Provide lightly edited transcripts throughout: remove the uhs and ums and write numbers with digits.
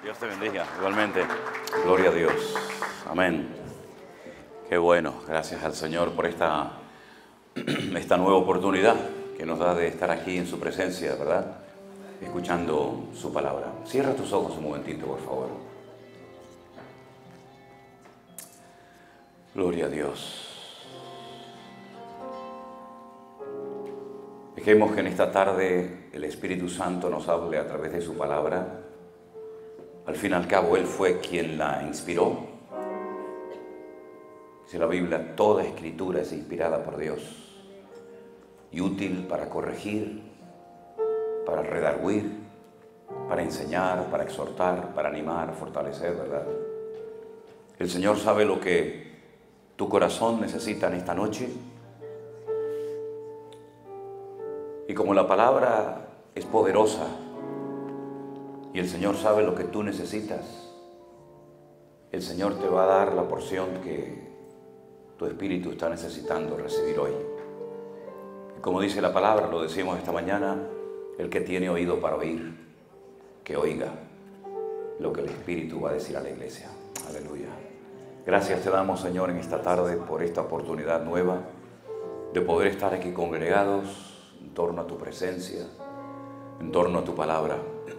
Dios te bendiga, igualmente. Gloria a Dios. Amén. Qué bueno, gracias al Señor por esta nueva oportunidad que nos da de estar aquí en su presencia, ¿verdad? Escuchando su palabra. Cierra tus ojos un momentito, por favor. Gloria a Dios. Dejemos que en esta tarde el Espíritu Santo nos hable a través de su palabra. Al fin y al cabo, Él fue quien la inspiró. Dice la Biblia, toda escritura es inspirada por Dios y útil para corregir, para redarguir, para enseñar, para exhortar, para animar, fortalecer, ¿verdad? El Señor sabe lo que tu corazón necesita en esta noche. Y como la palabra es poderosa y el Señor sabe lo que tú necesitas, el Señor te va a dar la porción que tu espíritu está necesitando recibir hoy. Y como dice la palabra, lo decimos esta mañana, el que tiene oído para oír, que oiga lo que el Espíritu va a decir a la iglesia. Aleluya. Gracias te damos, Señor, en esta tarde por esta oportunidad nueva de poder estar aquí congregados en torno a tu presencia, en torno a tu palabra.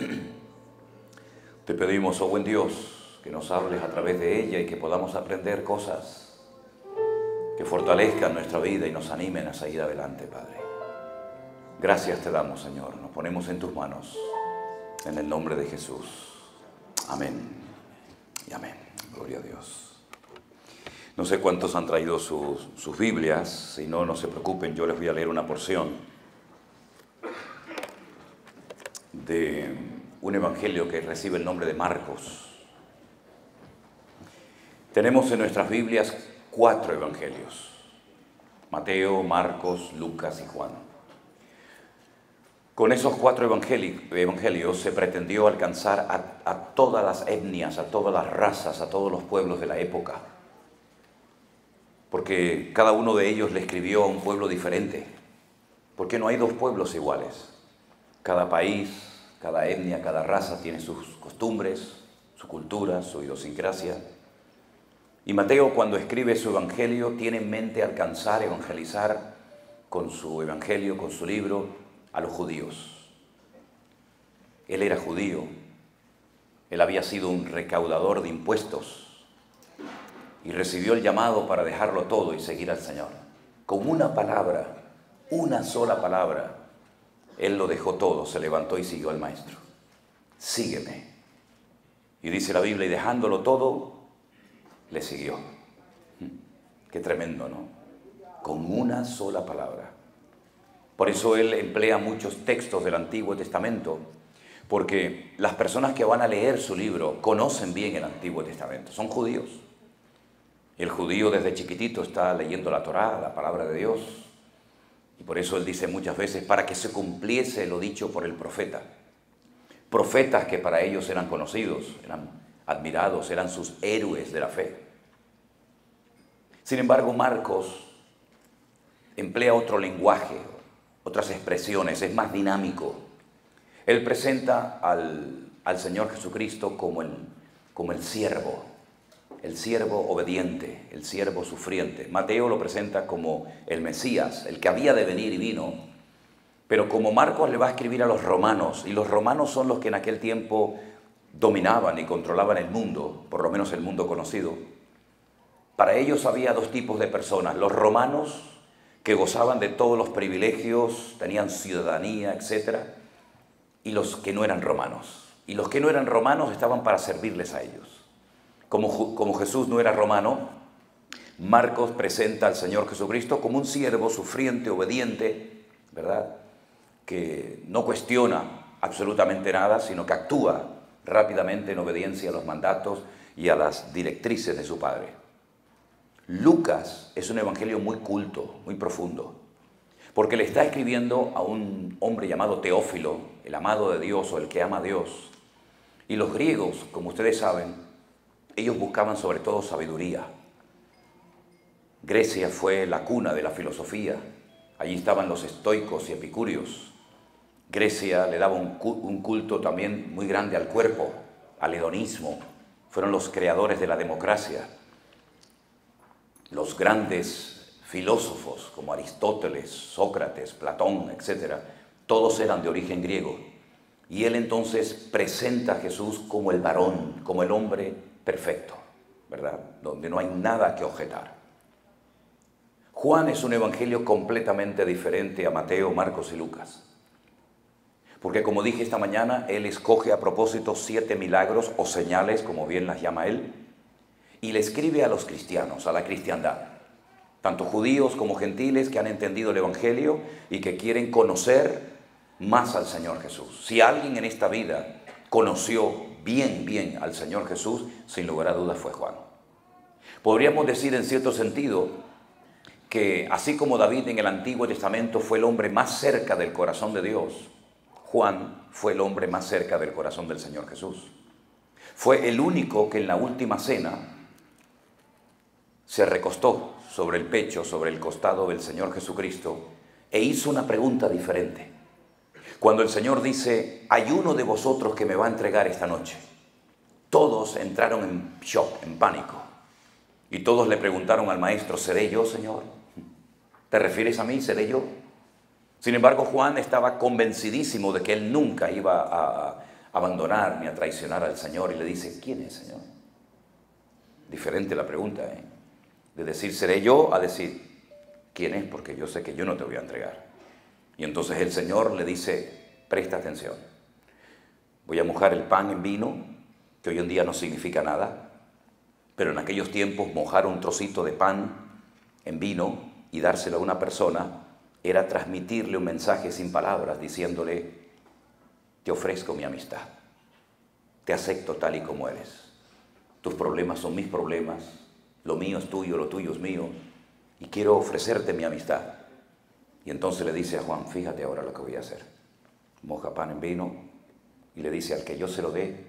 Te pedimos, oh buen Dios, que nos hables a través de ella y que podamos aprender cosas que fortalezcan nuestra vida y nos animen a seguir adelante, Padre. Gracias te damos, Señor. Nos ponemos en tus manos, en el nombre de Jesús. Amén y amén. Gloria a Dios. No sé cuántos han traído sus Biblias. Si no, no se preocupen, yo les voy a leer una porción de un evangelio que recibe el nombre de Marcos. Tenemos en nuestras Biblias 4 evangelios: Mateo, Marcos, Lucas y Juan. Con esos 4 evangelios se pretendió alcanzar a todas las etnias, a todas las razas, a todos los pueblos de la época, porque cada uno de ellos le escribió a un pueblo diferente, porque no hay 2 pueblos iguales. Cada país, cada etnia, cada raza tiene sus costumbres, su cultura, su idiosincrasia. Y Mateo, cuando escribe su evangelio, tiene en mente alcanzar, evangelizar con su evangelio, con su libro, a los judíos. Él era judío, él había sido un recaudador de impuestos y recibió el llamado para dejarlo todo y seguir al Señor. Con una palabra, una sola palabra, él lo dejó todo, se levantó y siguió al Maestro. Sígueme. Y dice la Biblia, y dejándolo todo, le siguió. Qué tremendo, ¿no? Con una sola palabra. Por eso él emplea muchos textos del Antiguo Testamento, porque las personas que van a leer su libro conocen bien el Antiguo Testamento, son judíos. El judío desde chiquitito está leyendo la Torá, la palabra de Dios, y por eso él dice muchas veces, para que se cumpliese lo dicho por el profeta. Profetas que para ellos eran conocidos, eran admirados, eran sus héroes de la fe. Sin embargo, Marcos emplea otro lenguaje, otras expresiones, es más dinámico. Él presenta al Señor Jesucristo como el siervo obediente, el siervo sufriente. Mateo lo presenta como el Mesías, el que había de venir y vino. Pero como Marcos le va a escribir a los romanos, y los romanos son los que en aquel tiempo dominaban y controlaban el mundo, por lo menos el mundo conocido, para ellos había 2 tipos de personas: los romanos, que gozaban de todos los privilegios, tenían ciudadanía, etc., y los que no eran romanos. Y los que no eran romanos estaban para servirles a ellos. Como Jesús no era romano, Marcos presenta al Señor Jesucristo como un siervo sufriente, obediente, ¿verdad?, que no cuestiona absolutamente nada, sino que actúa rápidamente en obediencia a los mandatos y a las directrices de su Padre. Lucas es un evangelio muy culto, muy profundo, porque le está escribiendo a un hombre llamado Teófilo, el amado de Dios o el que ama a Dios. Y los griegos, como ustedes saben, ellos buscaban sobre todo sabiduría. Grecia fue la cuna de la filosofía. Allí estaban los estoicos y epicúreos. Grecia le daba un culto también muy grande al cuerpo, al hedonismo, fueron los creadores de la democracia. Los grandes filósofos como Aristóteles, Sócrates, Platón, etc., todos eran de origen griego. Y él entonces presenta a Jesús como el varón, como el hombre perfecto, ¿verdad? Donde no hay nada que objetar. Juan es un evangelio completamente diferente a Mateo, Marcos y Lucas. Porque como dije esta mañana, él escoge a propósito 7 milagros o señales, como bien las llama él, y le escribe a los cristianos, a la cristiandad, tanto judíos como gentiles que han entendido el evangelio y que quieren conocer más al Señor Jesús. Si alguien en esta vida conoció bien al Señor Jesús, sin lugar a dudas fue Juan. Podríamos decir en cierto sentido que así como David en el Antiguo Testamento fue el hombre más cerca del corazón de Dios, Juan fue el hombre más cerca del corazón del Señor Jesús. Fue el único que en la última cena se recostó sobre el pecho, sobre el costado del Señor Jesucristo e hizo una pregunta diferente. Cuando el Señor dice, hay uno de vosotros que me va a entregar esta noche, todos entraron en shock, en pánico. Y todos le preguntaron al maestro, ¿seré yo, Señor? ¿Te refieres a mí? ¿Seré yo? Sin embargo, Juan estaba convencidísimo de que él nunca iba a abandonar ni a traicionar al Señor. Y le dice, ¿quién es, Señor? Diferente la pregunta, ¿eh? De decir, ¿seré yo? A decir, ¿quién es? Porque yo sé que yo no te voy a entregar. Y entonces el Señor le dice, presta atención. Voy a mojar el pan en vino, que hoy en día no significa nada. Pero en aquellos tiempos mojar un trocito de pan en vino y dárselo a una persona era transmitirle un mensaje sin palabras, diciéndole, te ofrezco mi amistad, te acepto tal y como eres. Tus problemas son mis problemas, lo mío es tuyo, lo tuyo es mío, y quiero ofrecerte mi amistad. Y entonces le dice a Juan, fíjate ahora lo que voy a hacer. Moja pan en vino y le dice, al que yo se lo dé,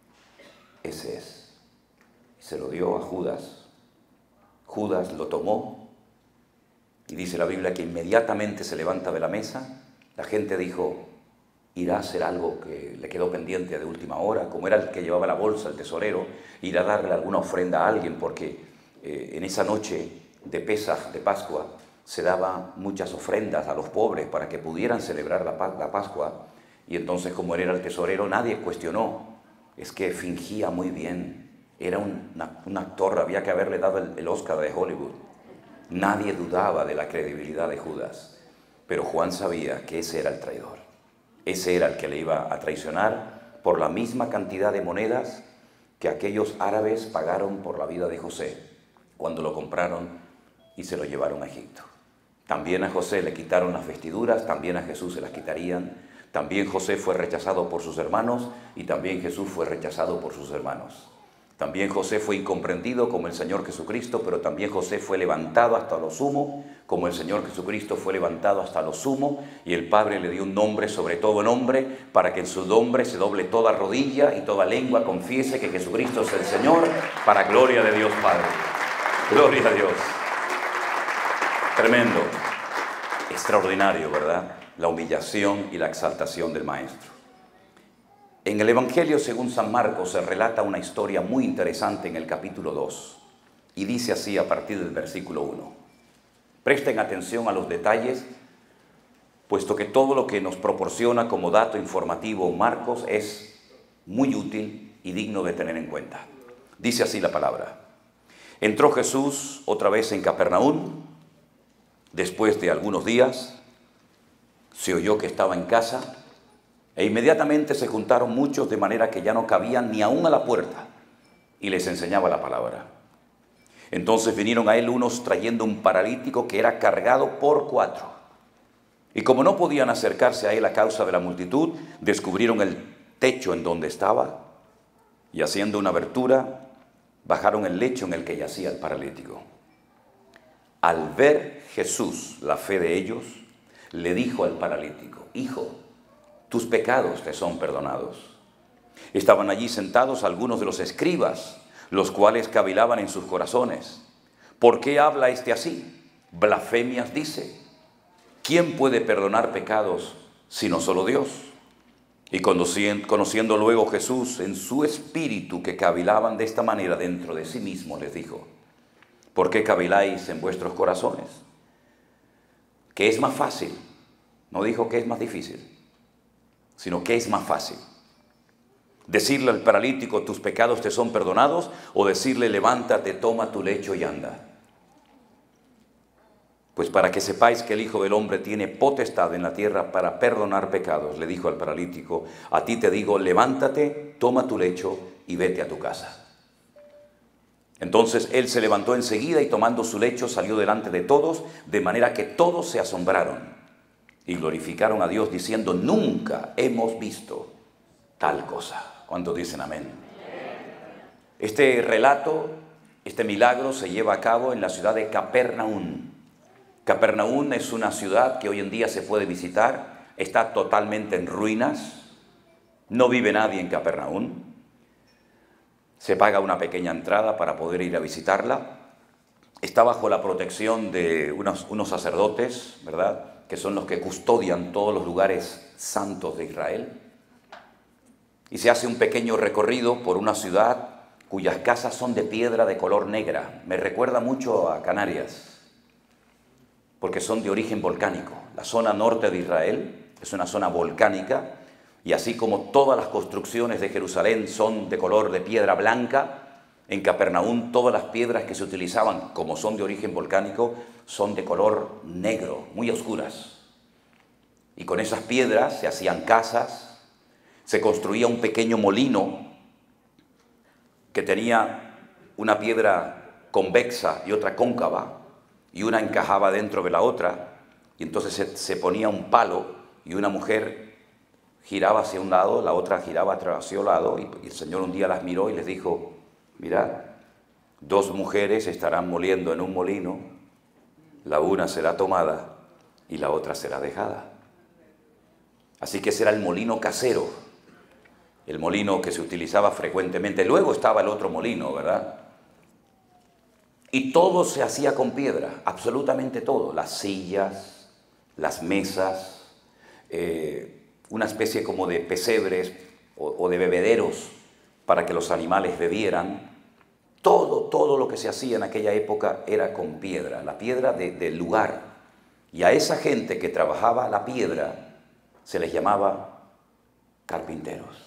ese es. Y se lo dio a Judas. Judas lo tomó y dice la Biblia que inmediatamente se levanta de la mesa. La gente dijo, irá a hacer algo que le quedó pendiente de última hora, como era el que llevaba la bolsa, el tesorero, irá a darle alguna ofrenda a alguien, porque en esa noche de Pesaj, de Pascua, se daban muchas ofrendas a los pobres para que pudieran celebrar la Pascua. Y entonces, como él era el tesorero, nadie cuestionó. Es que fingía muy bien. Era un actor, había que haberle dado el Oscar de Hollywood. Nadie dudaba de la credibilidad de Judas. Pero Juan sabía que ese era el traidor. Ese era el que le iba a traicionar por la misma cantidad de monedas que aquellos árabes pagaron por la vida de José cuando lo compraron y se lo llevaron a Egipto. También a José le quitaron las vestiduras, también a Jesús se las quitarían. También José fue rechazado por sus hermanos y también Jesús fue rechazado por sus hermanos. También José fue incomprendido como el Señor Jesucristo, pero también José fue levantado hasta lo sumo, como el Señor Jesucristo fue levantado hasta lo sumo, y el Padre le dio un nombre sobre todo nombre, para que en su nombre se doble toda rodilla y toda lengua confiese que Jesucristo es el Señor, para gloria de Dios Padre. Gloria a Dios. Tremendo, extraordinario, ¿verdad? La humillación y la exaltación del Maestro. En el Evangelio según San Marcos se relata una historia muy interesante en el capítulo 2 y dice así a partir del versículo 1. Presten atención a los detalles, puesto que todo lo que nos proporciona como dato informativo Marcos es muy útil y digno de tener en cuenta. Dice así la palabra. Entró Jesús otra vez en Capernaum. Después de algunos días, se oyó que estaba en casa e inmediatamente se juntaron muchos de manera que ya no cabían ni aún a la puerta y les enseñaba la palabra. Entonces vinieron a él unos trayendo un paralítico que era cargado por 4. Y como no podían acercarse a él a causa de la multitud, descubrieron el techo en donde estaba y haciendo una abertura, bajaron el lecho en el que yacía el paralítico. Al ver Jesús la fe de ellos, le dijo al paralítico, hijo, tus pecados te son perdonados. Estaban allí sentados algunos de los escribas, los cuales cavilaban en sus corazones. ¿Por qué habla este así? Blasfemias dice. ¿Quién puede perdonar pecados sino solo Dios? Y conociendo luego Jesús en su espíritu que cavilaban de esta manera dentro de sí mismo, les dijo: ¿por qué caviláis en vuestros corazones? ¿Qué es más fácil? No dijo que es más difícil, sino que es más fácil. Decirle al paralítico: tus pecados te son perdonados, o decirle: levántate, toma tu lecho y anda. Pues para que sepáis que el Hijo del Hombre tiene potestad en la tierra para perdonar pecados, le dijo al paralítico: a ti te digo, levántate, toma tu lecho y vete a tu casa. Entonces él se levantó enseguida y tomando su lecho salió delante de todos, de manera que todos se asombraron y glorificaron a Dios diciendo: nunca hemos visto tal cosa. ¿Cuántos dicen amén? Este relato, este milagro se lleva a cabo en la ciudad de Capernaum. Capernaum es una ciudad que hoy en día se puede visitar, está totalmente en ruinas, no vive nadie en Capernaum. Se paga una pequeña entrada para poder ir a visitarla. Está bajo la protección de unos sacerdotes, ¿verdad?, que son los que custodian todos los lugares santos de Israel. Y se hace un pequeño recorrido por una ciudad cuyas casas son de piedra de color negra. Me recuerda mucho a Canarias, porque son de origen volcánico. La zona norte de Israel es una zona volcánica, y así como todas las construcciones de Jerusalén son de color de piedra blanca, en Capernaum todas las piedras que se utilizaban, como son de origen volcánico, son de color negro, muy oscuras. Y con esas piedras se hacían casas, se construía un pequeño molino que tenía una piedra convexa y otra cóncava, y una encajaba dentro de la otra, y entonces se ponía un palo y una mujer giraba hacia un lado, la otra giraba hacia un lado, y el Señor un día las miró y les dijo: mirad, dos mujeres estarán moliendo en un molino, la una será tomada y la otra será dejada. Así que ese era el molino casero, el molino que se utilizaba frecuentemente. Luego estaba el otro molino, ¿verdad? Y todo se hacía con piedra, absolutamente todo. Las sillas, las mesas, una especie como de pesebres o de bebederos para que los animales bebieran. Todo lo que se hacía en aquella época era con piedra, la piedra del lugar. Y a esa gente que trabajaba la piedra se les llamaba carpinteros.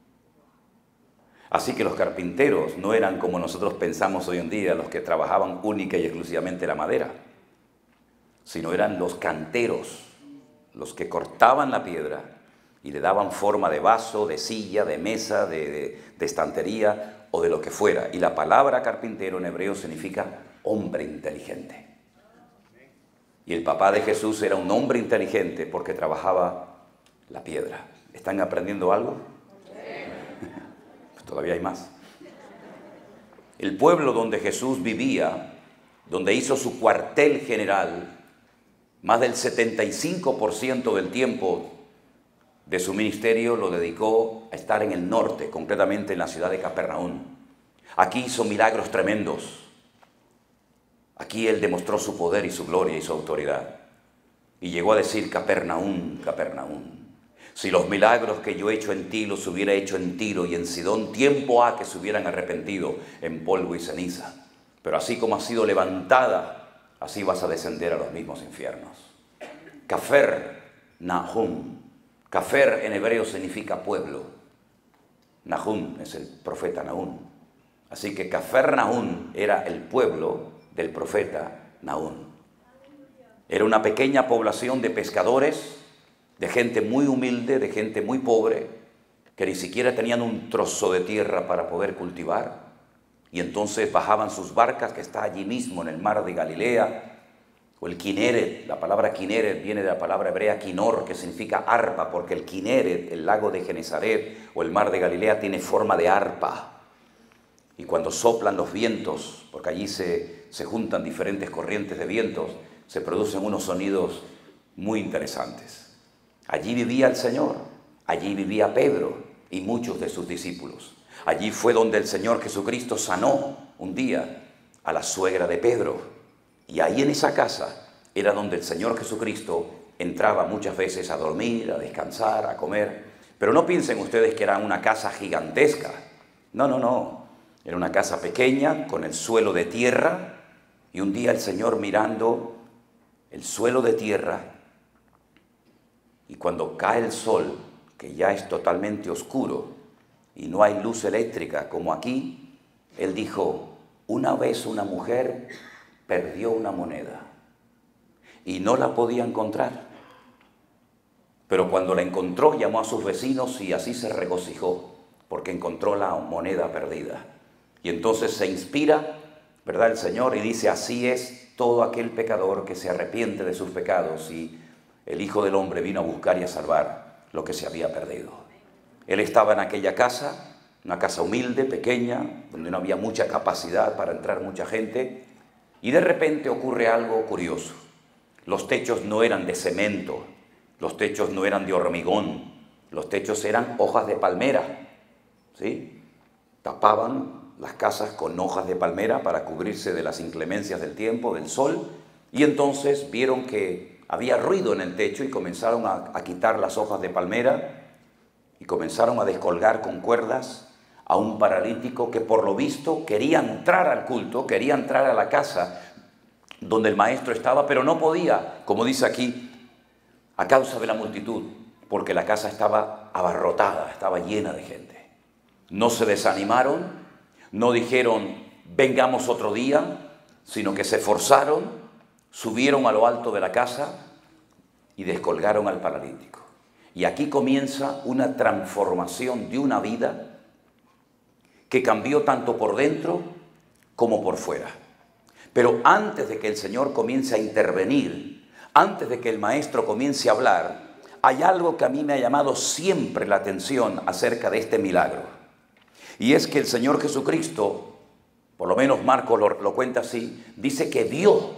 Así que los carpinteros no eran como nosotros pensamos hoy en día, los que trabajaban única y exclusivamente la madera, sino eran los canteros, los que cortaban la piedra y le daban forma de vaso, de silla, de mesa, de estantería o de lo que fuera. Y la palabra carpintero en hebreo significa hombre inteligente. Y el papá de Jesús era un hombre inteligente porque trabajaba la piedra. ¿Están aprendiendo algo? Todavía hay más. El pueblo donde Jesús vivía, donde hizo su cuartel general, más del 75% del tiempo de su ministerio lo dedicó a estar en el norte, concretamente en la ciudad de Capernaum. Aquí hizo milagros tremendos. Aquí él demostró su poder y su gloria y su autoridad. Y llegó a decir: Capernaum, Capernaum, si los milagros que yo he hecho en ti los hubiera hecho en Tiro y en Sidón, tiempo ha que se hubieran arrepentido en polvo y ceniza. Pero así como has sido levantada, así vas a descender a los mismos infiernos. Capernaum. Cafer en hebreo significa pueblo. Nahum es el profeta Nahum. Así que Capernaum era el pueblo del profeta Nahum. Era una pequeña población de pescadores, de gente muy humilde, de gente muy pobre, que ni siquiera tenían un trozo de tierra para poder cultivar. Y entonces bajaban sus barcas, que está allí mismo en el mar de Galilea, o el Kineret. La palabra Kineret viene de la palabra hebrea Kinor, que significa arpa, porque el Kineret, el lago de Genesaret o el mar de Galilea, tiene forma de arpa. Y cuando soplan los vientos, porque allí se juntan diferentes corrientes de vientos, se producen unos sonidos muy interesantes. Allí vivía el Señor, allí vivía Pedro y muchos de sus discípulos. Allí fue donde el Señor Jesucristo sanó un día a la suegra de Pedro. Y ahí en esa casa era donde el Señor Jesucristo entraba muchas veces a dormir, a descansar, a comer. Pero no piensen ustedes que era una casa gigantesca. No, no, no. Era una casa pequeña con el suelo de tierra. Y un día el Señor mirando el suelo de tierra, y cuando cae el sol, que ya es totalmente oscuro y no hay luz eléctrica como aquí, Él dijo: una vez una mujer perdió una moneda y no la podía encontrar. Pero cuando la encontró, llamó a sus vecinos y así se regocijó, porque encontró la moneda perdida. Y entonces se inspira, ¿verdad?, el Señor, y dice: así es todo aquel pecador que se arrepiente de sus pecados, y el Hijo del Hombre vino a buscar y a salvar lo que se había perdido. Él estaba en aquella casa, una casa humilde, pequeña, donde no había mucha capacidad para entrar mucha gente, y de repente ocurre algo curioso. Los techos no eran de cemento, los techos no eran de hormigón, los techos eran hojas de palmera, ¿sí? Tapaban las casas con hojas de palmera para cubrirse de las inclemencias del tiempo, del sol, y entonces vieron que había ruido en el techo y comenzaron a quitar las hojas de palmera y comenzaron a descolgar con cuerdas a un paralítico que por lo visto quería entrar al culto, quería entrar a la casa donde el maestro estaba, pero no podía, como dice aquí, a causa de la multitud, porque la casa estaba abarrotada, estaba llena de gente. No se desanimaron, no dijeron vengamos otro día, sino que se esforzaron, subieron a lo alto de la casa y descolgaron al paralítico. Y aquí comienza una transformación de una vida que cambió tanto por dentro como por fuera. Pero antes de que el Señor comience a intervenir, antes de que el maestro comience a hablar, hay algo que a mí me ha llamado siempre la atención acerca de este milagro. Y es que el Señor Jesucristo, por lo menos Marcos lo cuenta así, dice que vio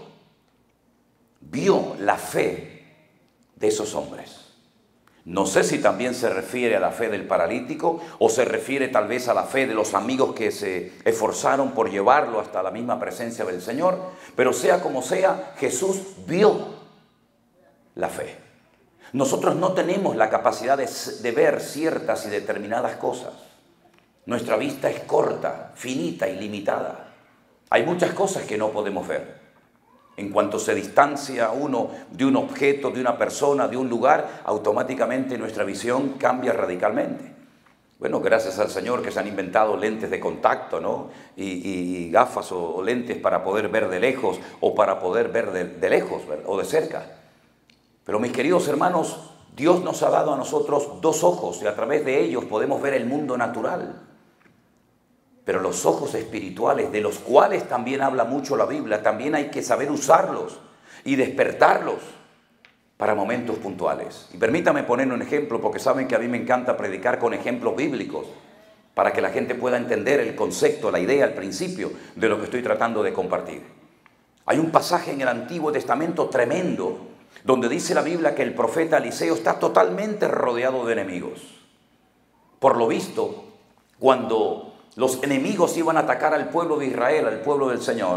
la fe de esos hombres. No sé si también se refiere a la fe del paralítico o se refiere tal vez a la fe de los amigos que se esforzaron por llevarlo hasta la misma presencia del Señor, pero sea como sea, Jesús vio la fe. Nosotros no tenemos la capacidad de ver ciertas y determinadas cosas. Nuestra vista es corta, finita y limitada. Hay muchas cosas que no podemos ver. En cuanto se distancia uno de un objeto, de una persona, de un lugar, automáticamente nuestra visión cambia radicalmente. Bueno, gracias al Señor que se han inventado lentes de contacto, ¿no? Y gafas o lentes para poder ver de lejos o para poder ver de lejos, ¿verdad?, o de cerca. Pero mis queridos hermanos, Dios nos ha dado a nosotros dos ojos y a través de ellos podemos ver el mundo natural. Pero los ojos espirituales, de los cuales también habla mucho la Biblia, también hay que saber usarlos y despertarlos para momentos puntuales. Y permítame poner un ejemplo, porque saben que a mí me encanta predicar con ejemplos bíblicos, para que la gente pueda entender el concepto, la idea, el principio de lo que estoy tratando de compartir. Hay un pasaje en el Antiguo Testamento tremendo, donde dice la Biblia que el profeta Eliseo está totalmente rodeado de enemigos. Por lo visto, cuando los enemigos iban a atacar al pueblo de Israel, al pueblo del Señor,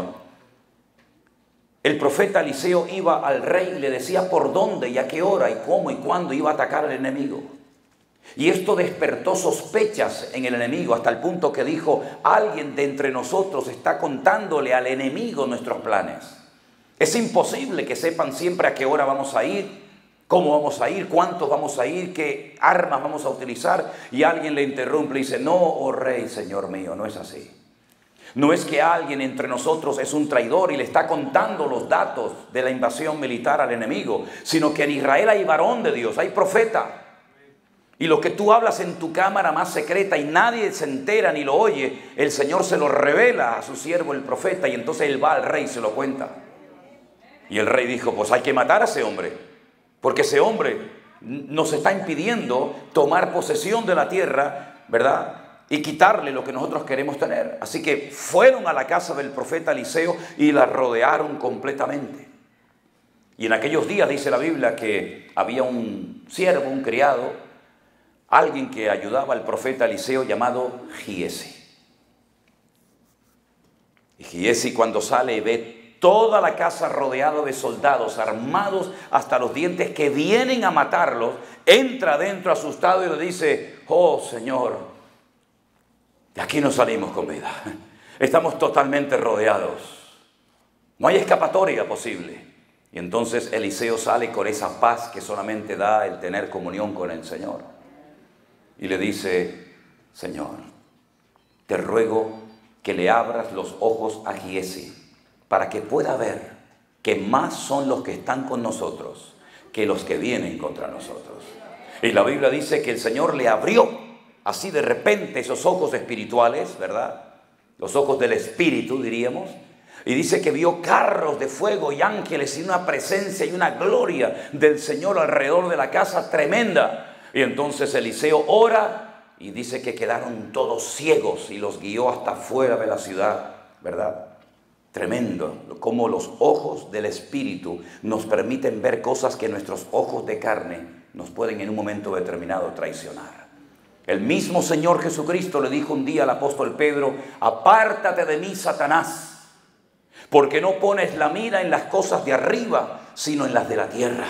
el profeta Eliseo iba al rey y le decía por dónde y a qué hora y cómo y cuándo iba a atacar al enemigo. Y esto despertó sospechas en el enemigo hasta el punto que dijo: alguien de entre nosotros está contándole al enemigo nuestros planes. Es imposible que sepan siempre a qué hora vamos a ir, cómo vamos a ir, cuántos vamos a ir, qué armas vamos a utilizar. Y alguien le interrumpe y dice: no, oh rey, señor mío, no es así. No es que alguien entre nosotros es un traidor y le está contando los datos de la invasión militar al enemigo, sino que en Israel hay varón de Dios, hay profeta. Y lo que tú hablas en tu cámara más secreta y nadie se entera ni lo oye, el Señor se lo revela a su siervo el profeta, y entonces él va al rey y se lo cuenta. Y el rey dijo: pues hay que matar a ese hombre, porque ese hombre nos está impidiendo tomar posesión de la tierra, ¿verdad?, y quitarle lo que nosotros queremos tener. Así que fueron a la casa del profeta Eliseo y la rodearon completamente. Y en aquellos días dice la Biblia que había un siervo, un criado, alguien que ayudaba al profeta Eliseo llamado Giesi. Y Giesi, cuando sale y ve toda la casa rodeada de soldados, armados hasta los dientes, que vienen a matarlos. Entra adentro asustado y le dice: oh Señor, de aquí no salimos con vida. Estamos totalmente rodeados. No hay escapatoria posible. Y entonces Eliseo sale con esa paz que solamente da el tener comunión con el Señor. Y le dice: Señor, te ruego que le abras los ojos a Giezi, para que pueda ver que más son los que están con nosotros que los que vienen contra nosotros. Y la Biblia dice que el Señor le abrió así de repente esos ojos espirituales, ¿verdad? Los ojos del Espíritu, diríamos. Y dice que vio carros de fuego y ángeles y una presencia y una gloria del Señor alrededor de la casa tremenda. Y entonces Eliseo ora y dice que quedaron todos ciegos y los guió hasta fuera de la ciudad, ¿verdad? Tremendo, como los ojos del Espíritu nos permiten ver cosas que nuestros ojos de carne nos pueden en un momento determinado traicionar. El mismo Señor Jesucristo le dijo un día al apóstol Pedro: apártate de mí, Satanás, porque no pones la mira en las cosas de arriba, sino en las de la tierra.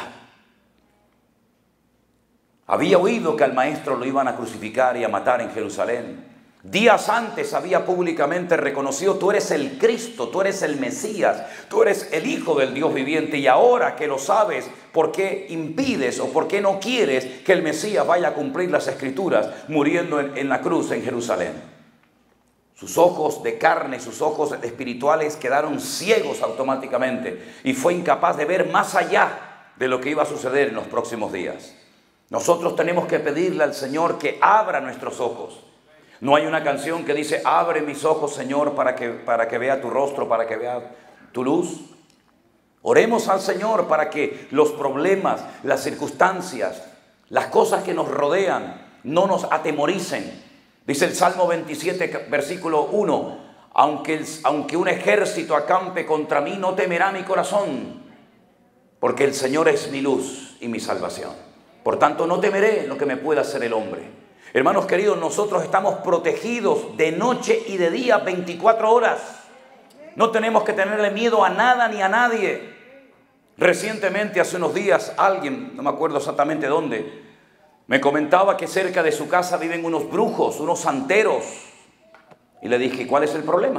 Había oído que al maestro lo iban a crucificar y a matar en Jerusalén. Días antes había públicamente reconocido: tú eres el Cristo, tú eres el Mesías, tú eres el Hijo del Dios viviente. Y ahora que lo sabes, ¿por qué impides o por qué no quieres que el Mesías vaya a cumplir las Escrituras muriendo en la cruz en Jerusalén? Sus ojos de carne, sus ojos espirituales quedaron ciegos automáticamente y fue incapaz de ver más allá de lo que iba a suceder en los próximos días. Nosotros tenemos que pedirle al Señor que abra nuestros ojos. No hay una canción que dice: abre mis ojos, Señor, para que vea tu rostro, para que vea tu luz. Oremos al Señor para que los problemas, las circunstancias, las cosas que nos rodean no nos atemoricen. Dice el Salmo 27, versículo 1: aunque un ejército acampe contra mí, no temerá mi corazón, porque el Señor es mi luz y mi salvación. Por tanto, no temeré lo que me pueda hacer el hombre. Hermanos queridos, nosotros estamos protegidos de noche y de día, 24 horas. No tenemos que tenerle miedo a nada ni a nadie. Recientemente, hace unos días, alguien, no me acuerdo exactamente dónde, me comentaba que cerca de su casa viven unos brujos, unos santeros. Y le dije: ¿cuál es el problema?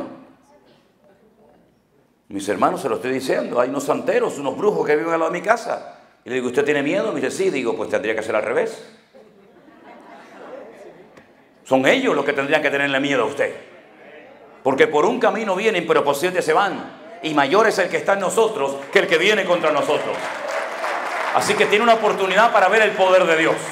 Mis hermanos, se lo estoy diciendo, hay unos santeros, unos brujos que viven al lado de mi casa. Y le digo: ¿usted tiene miedo? Me dice: sí. Digo: pues tendría que ser al revés. Son ellos los que tendrían que tenerle miedo a usted. Porque por un camino vienen, pero por 7 se van. Y mayor es el que está en nosotros que el que viene contra nosotros. Así que tiene una oportunidad para ver el poder de Dios.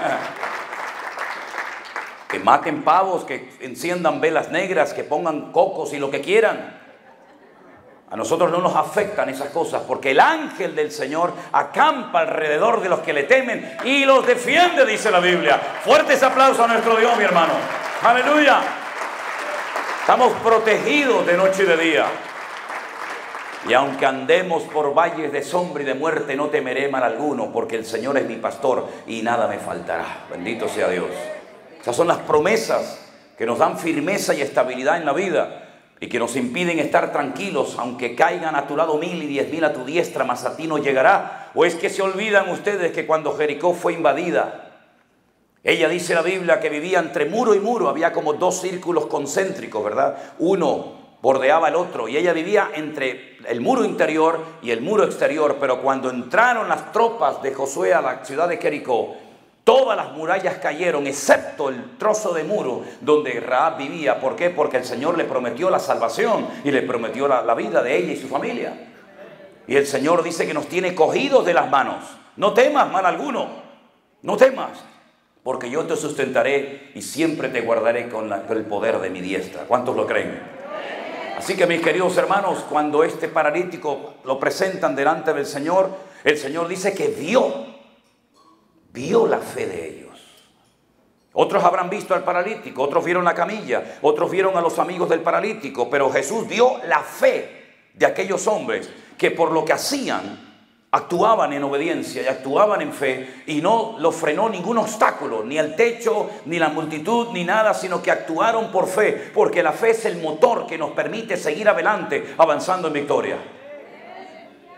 Que maten pavos, que enciendan velas negras, que pongan cocos y lo que quieran. A nosotros no nos afectan esas cosas, porque el ángel del Señor acampa alrededor de los que le temen y los defiende, dice la Biblia. Fuertes aplausos a nuestro Dios, mi hermano. Aleluya. Estamos protegidos de noche y de día. Y aunque andemos por valles de sombra y de muerte, no temeré mal alguno, porque el Señor es mi pastor y nada me faltará. Bendito sea Dios. Esas son las promesas que nos dan firmeza y estabilidad en la vida y que nos impiden estar tranquilos, aunque caigan a tu lado 1000 y 10.000 a tu diestra, mas a ti no llegará. ¿O es que se olvidan ustedes que cuando Jericó fue invadida, ella dice la Biblia que vivía entre muro y muro, había como 2 círculos concéntricos, ¿verdad? Uno bordeaba el otro y ella vivía entre el muro interior y el muro exterior. Pero cuando entraron las tropas de Josué a la ciudad de Jericó, todas las murallas cayeron, excepto el trozo de muro donde Rahab vivía. ¿Por qué? Porque el Señor le prometió la salvación y le prometió la vida de ella y su familia. Y el Señor dice que nos tiene cogidos de las manos. No temas mal alguno, no temas, porque yo te sustentaré y siempre te guardaré con el poder de mi diestra. ¿Cuántos lo creen? Así que, mis queridos hermanos, cuando este paralítico lo presentan delante del Señor, el Señor dice que vio la fe de ellos. Otros habrán visto al paralítico, otros vieron la camilla, otros vieron a los amigos del paralítico, pero Jesús vio la fe de aquellos hombres que por lo que hacían actuaban en obediencia y actuaban en fe, y no los frenó ningún obstáculo, ni el techo, ni la multitud, ni nada, sino que actuaron por fe, porque la fe es el motor que nos permite seguir adelante, avanzando en victoria.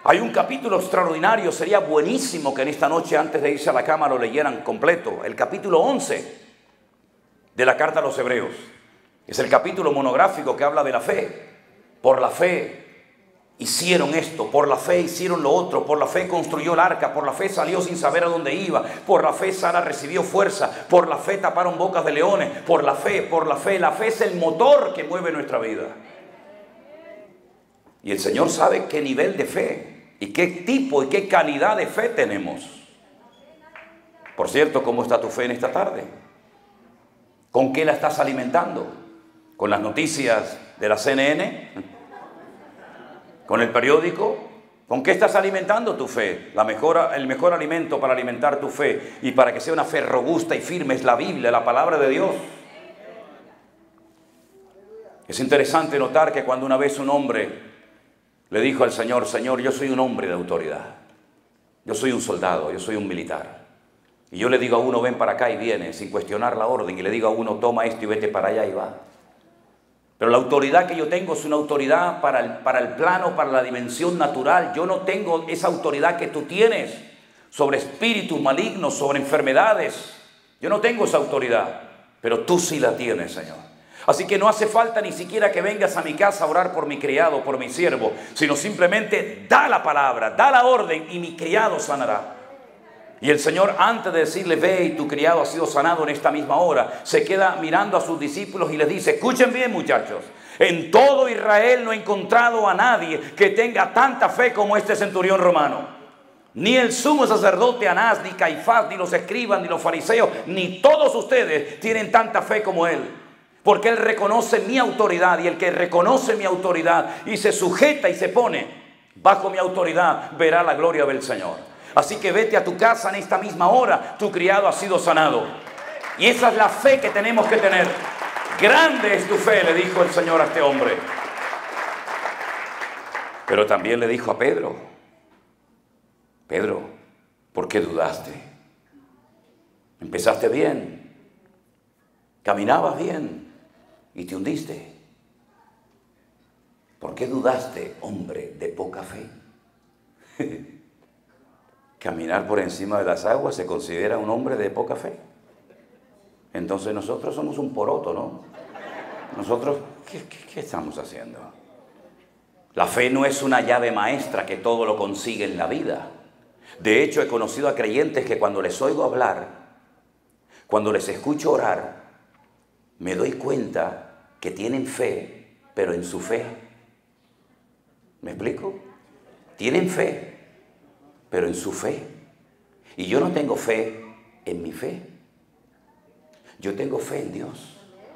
Hay un capítulo extraordinario, sería buenísimo que en esta noche antes de irse a la cama lo leyeran completo. El capítulo 11 de la carta a los Hebreos. Es el capítulo monográfico que habla de la fe. Por la fe hicieron esto, por la fe hicieron lo otro, por la fe construyó el arca, por la fe salió sin saber a dónde iba, por la fe Sara recibió fuerza, por la fe taparon bocas de leones, por la fe, la fe es el motor que mueve nuestra vida. Y el Señor sabe qué nivel de fe y qué tipo y qué calidad de fe tenemos. Por cierto, ¿cómo está tu fe en esta tarde? ¿Con qué la estás alimentando? ¿Con las noticias de la CNN? ¿Con el periódico? ¿Con qué estás alimentando tu fe? El mejor alimento para alimentar tu fe y para que sea una fe robusta y firme es la Biblia, la palabra de Dios. Es interesante notar que cuando una vez un hombre le dijo al Señor: Señor, yo soy un hombre de autoridad, yo soy un soldado, yo soy un militar, y yo le digo a uno ven para acá y viene sin cuestionar la orden, y le digo a uno toma esto y vete para allá y va. Pero la autoridad que yo tengo es una autoridad para el plano, para la dimensión natural. Yo no tengo esa autoridad que tú tienes sobre espíritus malignos, sobre enfermedades. Yo no tengo esa autoridad, pero tú sí la tienes, Señor. Así que no hace falta ni siquiera que vengas a mi casa a orar por mi criado, por mi siervo, sino simplemente da la palabra, da la orden y mi criado sanará. Y el Señor, antes de decirle ve y tu criado ha sido sanado en esta misma hora, se queda mirando a sus discípulos y les dice: escuchen bien, muchachos, en todo Israel no he encontrado a nadie que tenga tanta fe como este centurión romano. Ni el sumo sacerdote Anás, ni Caifás, ni los escribas, ni los fariseos, ni todos ustedes tienen tanta fe como él. Porque él reconoce mi autoridad, y el que reconoce mi autoridad y se sujeta y se pone bajo mi autoridad verá la gloria del Señor. Así que vete a tu casa en esta misma hora, tu criado ha sido sanado. Y esa es la fe que tenemos que tener. Grande es tu fe, le dijo el Señor a este hombre. Pero también le dijo a Pedro: Pedro, ¿por qué dudaste? Empezaste bien, caminabas bien y te hundiste. ¿Por qué dudaste, hombre de poca fe? Caminar por encima de las aguas se considera un hombre de poca fe. Entonces nosotros somos un poroto, ¿no? Nosotros, ¿qué estamos haciendo? La fe no es una llave maestra que todo lo consigue en la vida. De hecho, he conocido a creyentes que cuando les oigo hablar, cuando les escucho orar, me doy cuenta que tienen fe, pero en su fe. ¿Me explico? Tienen fe, pero en su fe. Y yo no tengo fe en mi fe. Yo tengo fe en Dios.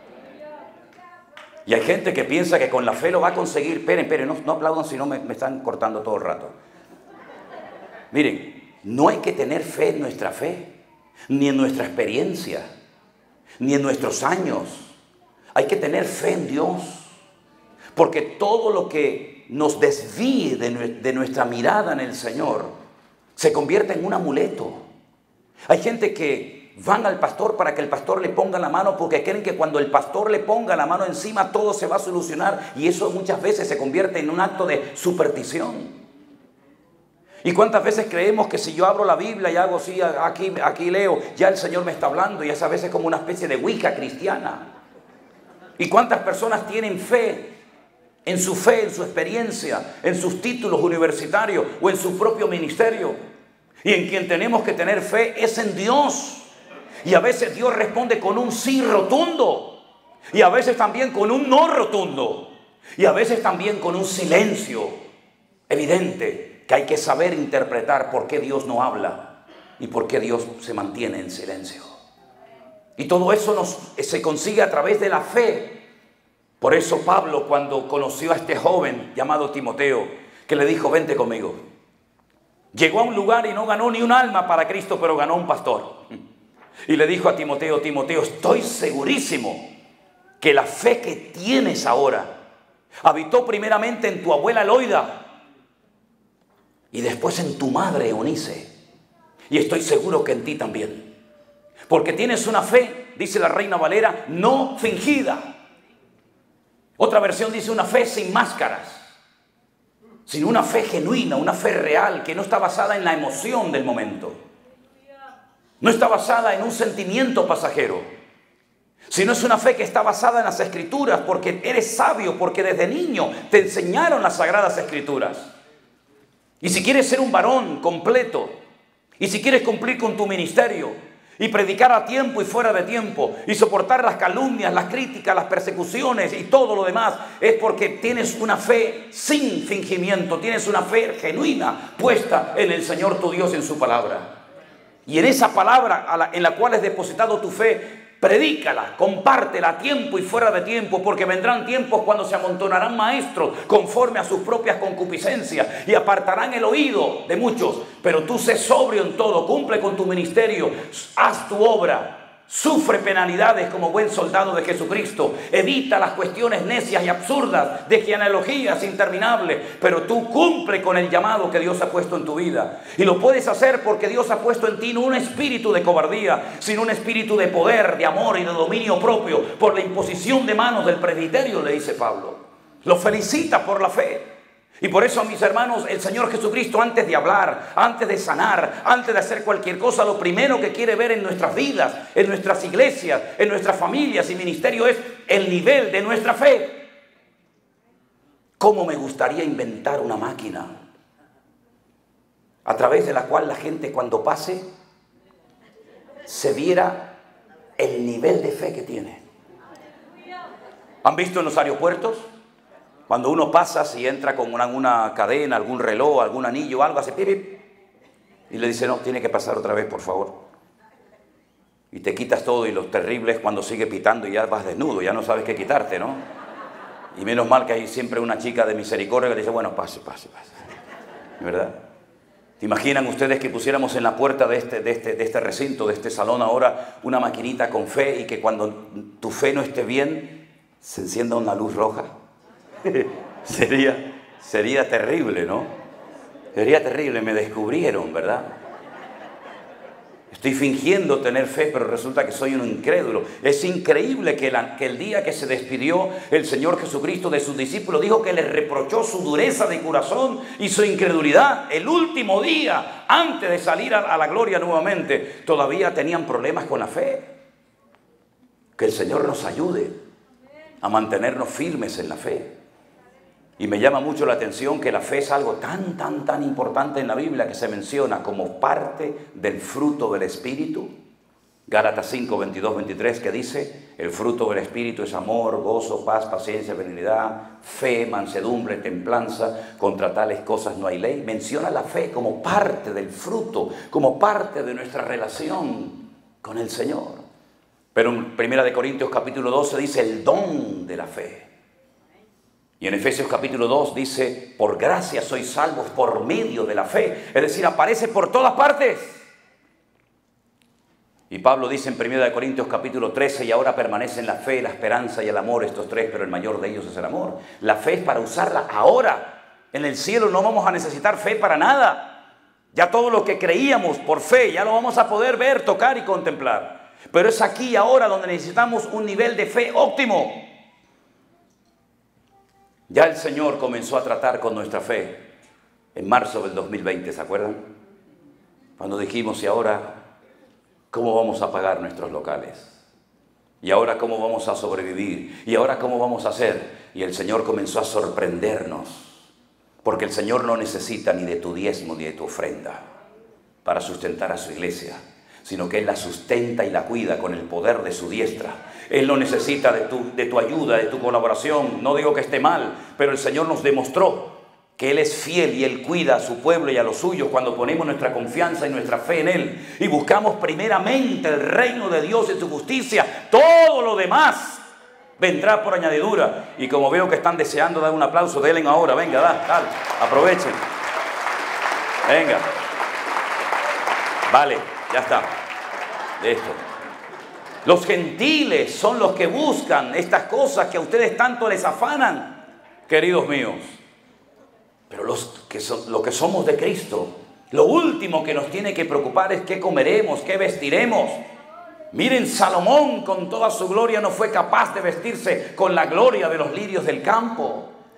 Y hay gente que piensa que con la fe lo va a conseguir. Esperen, no aplaudan, si no me están cortando todo el rato. Miren, no hay que tener fe en nuestra fe, ni en nuestra experiencia, ni en nuestros años. Hay que tener fe en Dios. Porque todo lo que nos desvíe de nuestra mirada en el Señor se convierte en un amuleto. Hay gente que van al pastor para que el pastor le ponga la mano porque creen que cuando el pastor le ponga la mano encima todo se va a solucionar, y eso muchas veces se convierte en un acto de superstición. ¿Y cuántas veces creemos que si yo abro la Biblia y hago así, aquí leo, ya el Señor me está hablando, y es a veces como una especie de Wicca cristiana? ¿Y cuántas personas tienen fe, en su experiencia, en sus títulos universitarios o en su propio ministerio? Y en quien tenemos que tener fe es en Dios. Y a veces Dios responde con un sí rotundo, y a veces también con un no rotundo, y a veces también con un silencio evidente que hay que saber interpretar por qué Dios no habla y por qué Dios se mantiene en silencio. Y todo eso se consigue a través de la fe. Por eso Pablo, cuando conoció a este joven llamado Timoteo, que le dijo vente conmigo, llegó a un lugar y no ganó ni un alma para Cristo, pero ganó un pastor. Y le dijo a Timoteo: Timoteo, estoy segurísimo que la fe que tienes ahora habitó primeramente en tu abuela Loida y después en tu madre Eunice, y estoy seguro que en ti también, porque tienes una fe, dice la Reina Valera, no fingida. Otra versión dice una fe sin máscaras. sino una fe genuina, una fe real, que no está basada en la emoción del momento. No está basada en un sentimiento pasajero, sino es una fe que está basada en las Escrituras, porque eres sabio, porque desde niño te enseñaron las Sagradas Escrituras. Y si quieres ser un varón completo, y si quieres cumplir con tu ministerio, y predicar a tiempo y fuera de tiempo, y soportar las calumnias, las críticas, las persecuciones y todo lo demás, es porque tienes una fe sin fingimiento, tienes una fe genuina puesta en el Señor tu Dios, en su palabra. Y en esa palabra en la cual has depositado tu fe, predícala, compártela a tiempo y fuera de tiempo, porque vendrán tiempos cuando se amontonarán maestros conforme a sus propias concupiscencias y apartarán el oído de muchos. Pero tú sé sobrio en todo, cumple con tu ministerio, haz tu obra, sufre penalidades como buen soldado de Jesucristo, evita las cuestiones necias y absurdas de genealogías interminables, pero tú cumple con el llamado que Dios ha puesto en tu vida. Y lo puedes hacer porque Dios ha puesto en ti no un espíritu de cobardía, sino un espíritu de poder, de amor y de dominio propio, por la imposición de manos del presbiterio, le dice Pablo. Lo felicita por la fe. Y por eso, mis hermanos, el Señor Jesucristo, antes de hablar, antes de sanar, antes de hacer cualquier cosa, lo primero que quiere ver en nuestras vidas, en nuestras iglesias, en nuestras familias y ministerio es el nivel de nuestra fe. ¿Cómo me gustaría inventar una máquina a través de la cual la gente, cuando pase, se viera el nivel de fe que tiene? ¿Han visto en los aeropuertos? Cuando uno pasa, si entra con una cadena, algún reloj, algún anillo, algo, hace pip, pip, y le dice, no, tiene que pasar otra vez, por favor. Y te quitas todo, y lo terrible es cuando sigue pitando y ya vas desnudo, ya no sabes qué quitarte, ¿no? Y menos mal que hay siempre una chica de misericordia que le dice, bueno, pase, pase, pase. ¿Verdad? ¿Se imaginan ustedes que pusiéramos en la puerta de este recinto, de este salón ahora, una maquinita con fe, y que cuando tu fe no esté bien, se encienda una luz roja? Sería terrible, ¿no? Sería terrible, me descubrieron, ¿verdad? Estoy fingiendo tener fe, pero resulta que soy un incrédulo. Es increíble que el día que se despidió el Señor Jesucristo de sus discípulos, dijo que les reprochó su dureza de corazón y su incredulidad. El último día, antes de salir a la gloria nuevamente, todavía tenían problemas con la fe. Que el Señor nos ayude a mantenernos firmes en la fe. Y me llama mucho la atención que la fe es algo tan importante en la Biblia, que se menciona como parte del fruto del Espíritu. Gálatas 5, 22, 23, que dice, el fruto del Espíritu es amor, gozo, paz, paciencia, benignidad, fe, mansedumbre, templanza. Contra tales cosas no hay ley. Menciona la fe como parte del fruto, como parte de nuestra relación con el Señor. Pero en 1 Corintios capítulo 12 dice el don de la fe. Y en Efesios capítulo 2 dice, por gracia sois salvos por medio de la fe. Es decir, aparece por todas partes. Y Pablo dice en 1 Corintios capítulo 13, y ahora permanecen la fe, la esperanza y el amor, estos tres, pero el mayor de ellos es el amor. La fe es para usarla ahora. En el cielo no vamos a necesitar fe para nada. Ya todo lo que creíamos por fe, ya lo vamos a poder ver, tocar y contemplar. Pero es aquí y ahora donde necesitamos un nivel de fe óptimo. Ya el Señor comenzó a tratar con nuestra fe en marzo del 2020, ¿se acuerdan? Cuando dijimos, ¿y ahora cómo vamos a pagar nuestros locales? ¿Y ahora cómo vamos a sobrevivir? ¿Y ahora cómo vamos a hacer? Y el Señor comenzó a sorprendernos, porque el Señor no necesita ni de tu diezmo ni de tu ofrenda para sustentar a su iglesia, sino que Él la sustenta y la cuida con el poder de su diestra. Él no necesita de tu ayuda, de tu colaboración. No digo que esté mal, pero el Señor nos demostró que Él es fiel y Él cuida a su pueblo y a los suyos cuando ponemos nuestra confianza y nuestra fe en Él. Y buscamos primeramente el reino de Dios y su justicia. Todo lo demás vendrá por añadidura. Y como veo que están deseando dar un aplauso, denle ahora. Venga, dale, aprovechen. Venga. Vale, ya está. Listo. Los gentiles son los que buscan estas cosas que a ustedes tanto les afanan, queridos míos. Pero los que somos de Cristo, lo último que nos tiene que preocupar es qué comeremos, qué vestiremos. Miren, Salomón con toda su gloria no fue capaz de vestirse con la gloria de los lirios del campo.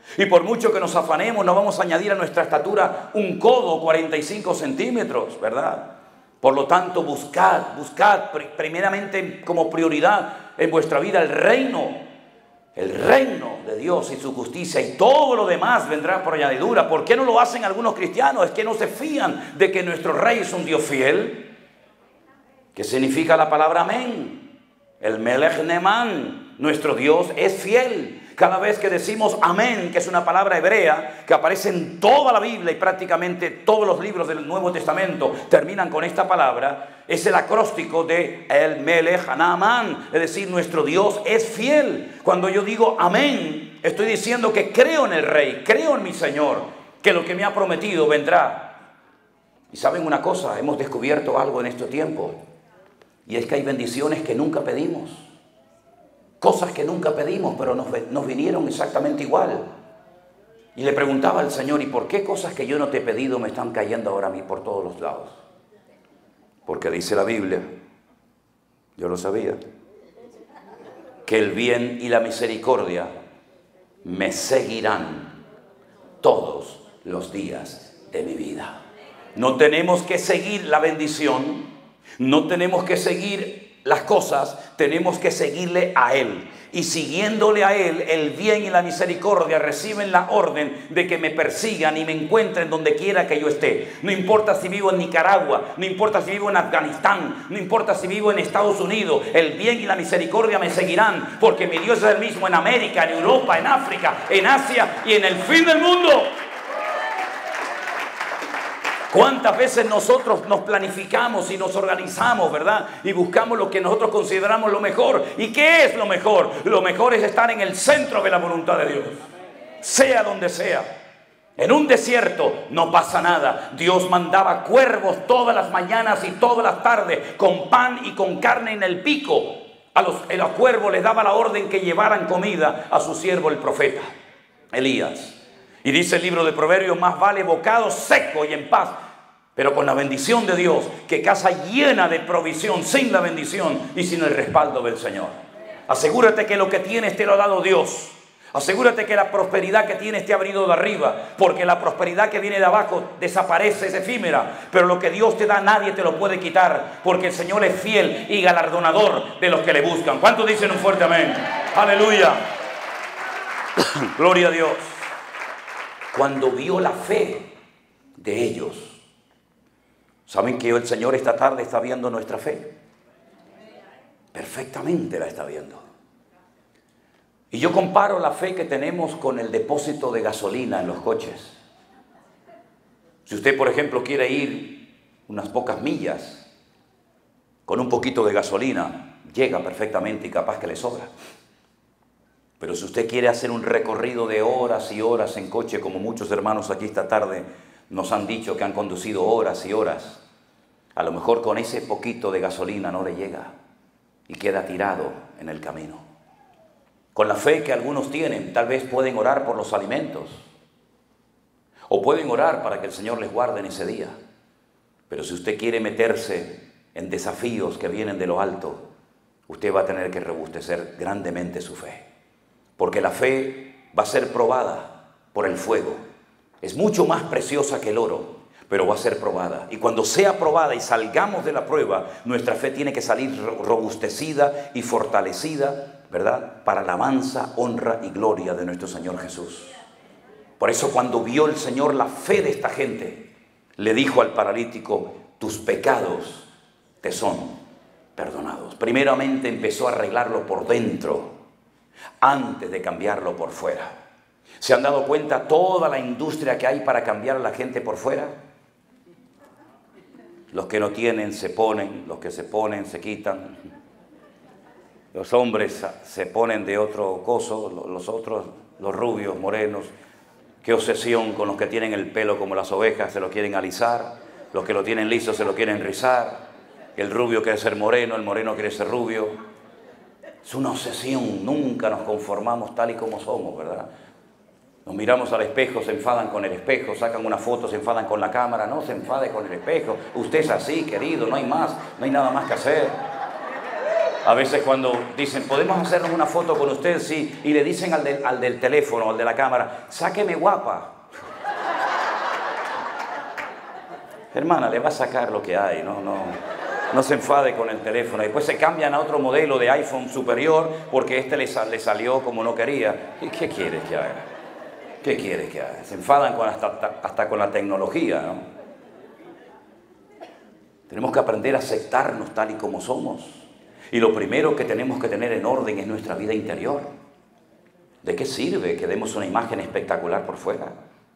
Y por mucho que nos afanemos, no vamos a añadir a nuestra estatura un codo, 45 centímetros, ¿verdad? Por lo tanto, buscad primeramente como prioridad en vuestra vida el reino de Dios y su justicia, y todo lo demás vendrá por añadidura. ¿Por qué no lo hacen algunos cristianos? Es que no se fían de que nuestro rey es un Dios fiel. ¿Qué significa la palabra amén? El Melech Neman, nuestro Dios es fiel. Cada vez que decimos amén, que es una palabra hebrea que aparece en toda la Biblia y prácticamente todos los libros del Nuevo Testamento terminan con esta palabra, es el acróstico de el Melech Neman, es decir, nuestro Dios es fiel. Cuando yo digo amén, estoy diciendo que creo en el Rey, creo en mi Señor, que lo que me ha prometido vendrá. Y saben una cosa, hemos descubierto algo en este tiempo, y es que hay bendiciones que nunca pedimos. Cosas que nunca pedimos, pero nos vinieron exactamente igual. Y le preguntaba al Señor, ¿y por qué cosas que yo no te he pedido me están cayendo ahora a mí por todos los lados? Porque dice la Biblia, yo lo sabía, que el bien y la misericordia me seguirán todos los días de mi vida. No tenemos que seguir la bendición, no tenemos que seguir las cosas, tenemos que seguirle a Él. Y siguiéndole a Él, el bien y la misericordia reciben la orden de que me persigan y me encuentren donde quiera que yo esté. No importa si vivo en Nicaragua, no importa si vivo en Afganistán, no importa si vivo en Estados Unidos, el bien y la misericordia me seguirán, porque mi Dios es el mismo en América, en Europa, en África, en Asia y en el fin del mundo. ¿Cuántas veces nosotros nos planificamos y nos organizamos, verdad? Y buscamos lo que nosotros consideramos lo mejor. ¿Y qué es lo mejor? Lo mejor es estar en el centro de la voluntad de Dios, sea donde sea. En un desierto no pasa nada. Dios mandaba cuervos todas las mañanas y todas las tardes con pan y con carne en el pico. A los cuervos les daba la orden que llevaran comida a su siervo el profeta Elías. Y dice el libro de Proverbios, más vale bocado seco y en paz, pero con la bendición de Dios, que casa llena de provisión, sin la bendición y sin el respaldo del Señor. Asegúrate que lo que tienes te lo ha dado Dios. Asegúrate que la prosperidad que tienes te ha venido de arriba, porque la prosperidad que viene de abajo desaparece, es efímera, pero lo que Dios te da nadie te lo puede quitar, porque el Señor es fiel y galardonador de los que le buscan. ¿Cuántos dicen un fuerte amén? Aleluya. Gloria a Dios. Cuando vio la fe de ellos, ¿saben que el Señor esta tarde está viendo nuestra fe? Perfectamente la está viendo. Y yo comparo la fe que tenemos con el depósito de gasolina en los coches. Si usted, por ejemplo, quiere ir unas pocas millas con un poquito de gasolina, llega perfectamente y capaz que le sobra. Pero si usted quiere hacer un recorrido de horas y horas en coche, como muchos hermanos aquí esta tarde nos han dicho que han conducido horas y horas, a lo mejor con ese poquito de gasolina no le llega y queda tirado en el camino. Con la fe que algunos tienen, tal vez pueden orar por los alimentos o pueden orar para que el Señor les guarde en ese día. Pero si usted quiere meterse en desafíos que vienen de lo alto, usted va a tener que robustecer grandemente su fe. Porque la fe va a ser probada por el fuego. Es mucho más preciosa que el oro, pero va a ser probada. Y cuando sea probada y salgamos de la prueba, nuestra fe tiene que salir robustecida y fortalecida, ¿verdad? Para alabanza, honra y gloria de nuestro Señor Jesús. Por eso cuando vio el Señor la fe de esta gente, le dijo al paralítico, tus pecados te son perdonados. Primeramente empezó a arreglarlo por dentro, antes de cambiarlo por fuera. ¿Se han dado cuenta toda la industria que hay para cambiar a la gente por fuera? Los que no tienen se ponen, los que se ponen se quitan. Los hombres se ponen de otro coso, los otros, los rubios, morenos. Qué obsesión con los que tienen el pelo como las ovejas, se lo quieren alisar. Los que lo tienen liso se lo quieren rizar. El rubio quiere ser moreno, el moreno quiere ser rubio. Es una obsesión, nunca nos conformamos tal y como somos, ¿verdad? Nos miramos al espejo, se enfadan con el espejo, sacan una foto, se enfadan con la cámara. No se enfade con el espejo, usted es así, querido, no hay más, no hay nada más que hacer. A veces cuando dicen, ¿podemos hacernos una foto con usted? Sí, y le dicen al del teléfono, al de la cámara, sáqueme guapa. Hermana, le va a sacar lo que hay, no se enfade con el teléfono. Después se cambian a otro modelo de iPhone superior porque este le salió como no quería. ¿Y qué quieres que haga? ¿Qué quieres que haga? Se enfadan hasta con la tecnología, ¿no? Tenemos que aprender a aceptarnos tal y como somos. Y lo primero que tenemos que tener en orden es nuestra vida interior. ¿De qué sirve que demos una imagen espectacular por fuera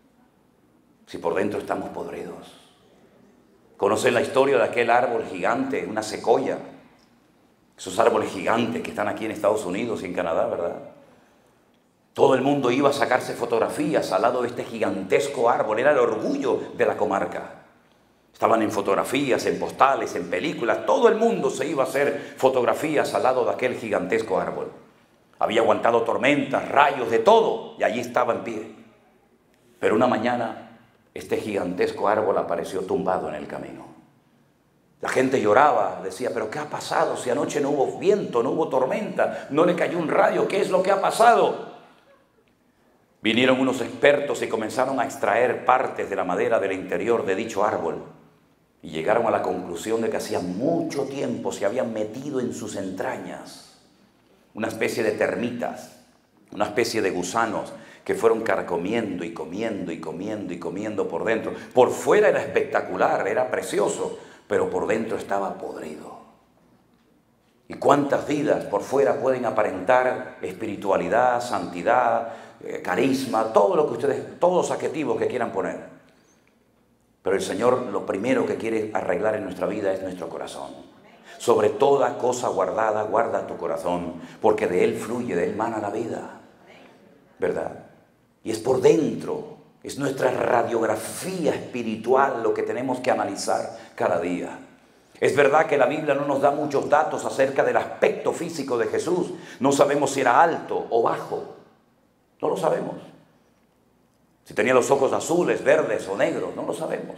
si por dentro estamos podridos? ¿Conocen la historia de aquel árbol gigante, una secoya? Esos árboles gigantes que están aquí en Estados Unidos y en Canadá, ¿verdad? Todo el mundo iba a sacarse fotografías al lado de este gigantesco árbol. Era el orgullo de la comarca. Estaban en fotografías, en postales, en películas. Todo el mundo se iba a hacer fotografías al lado de aquel gigantesco árbol. Había aguantado tormentas, rayos, de todo. Y allí estaba en pie. Pero una mañana este gigantesco árbol apareció tumbado en el camino. La gente lloraba, decía, ¿pero qué ha pasado? Si anoche no hubo viento, no hubo tormenta, no le cayó un rayo, ¿qué es lo que ha pasado? Vinieron unos expertos y comenzaron a extraer partes de la madera del interior de dicho árbol y llegaron a la conclusión de que hacía mucho tiempo se habían metido en sus entrañas una especie de termitas, una especie de gusanos que fueron carcomiendo y comiendo y comiendo y comiendo por dentro. Por fuera era espectacular, era precioso, pero por dentro estaba podrido. ¿Y cuántas vidas por fuera pueden aparentar espiritualidad, santidad, carisma, todo lo que ustedes, todos los adjetivos que quieran poner? Pero el Señor lo primero que quiere arreglar en nuestra vida es nuestro corazón. Sobre toda cosa guardada, guarda tu corazón, porque de él fluye, de él mana la vida. ¿Verdad? Y es por dentro, es nuestra radiografía espiritual lo que tenemos que analizar cada día. Es verdad que la Biblia no nos da muchos datos acerca del aspecto físico de Jesús. No sabemos si era alto o bajo. No lo sabemos. Si tenía los ojos azules, verdes o negros, no lo sabemos.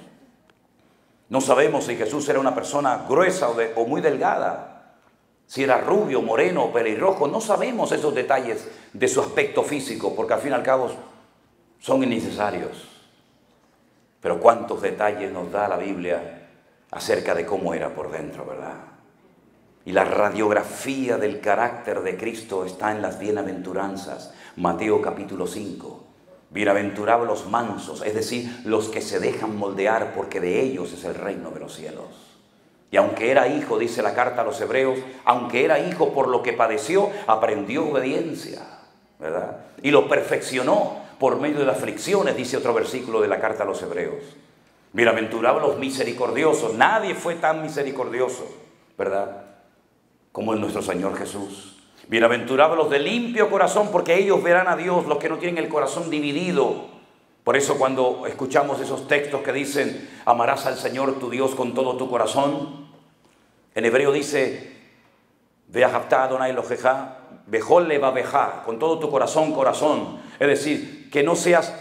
No sabemos si Jesús era una persona gruesa o muy delgada. Si era rubio, moreno o pelirrojo. No sabemos esos detalles de su aspecto físico, porque al fin y al cabo son innecesarios. Pero cuántos detalles nos da la Biblia acerca de cómo era por dentro, ¿verdad? Y la radiografía del carácter de Cristo está en las bienaventuranzas. Mateo capítulo 5. Bienaventurados los mansos, es decir, los que se dejan moldear, porque de ellos es el reino de los cielos. Y aunque era hijo, dice la carta a los Hebreos, aunque era hijo por lo que padeció, aprendió obediencia, ¿verdad? Y lo perfeccionó por medio de las aflicciones, dice otro versículo de la carta a los Hebreos. Bienaventurados los misericordiosos. Nadie fue tan misericordioso, ¿verdad?, como el nuestro Señor Jesús. Bienaventurados los de limpio corazón, porque ellos verán a Dios, los que no tienen el corazón dividido. Por eso cuando escuchamos esos textos que dicen, amarás al Señor tu Dios con todo tu corazón, en hebreo dice, Ve'ahavta Adonai Eloheja, Bechol levaveja, con todo tu corazón, corazón. Es decir, que no seas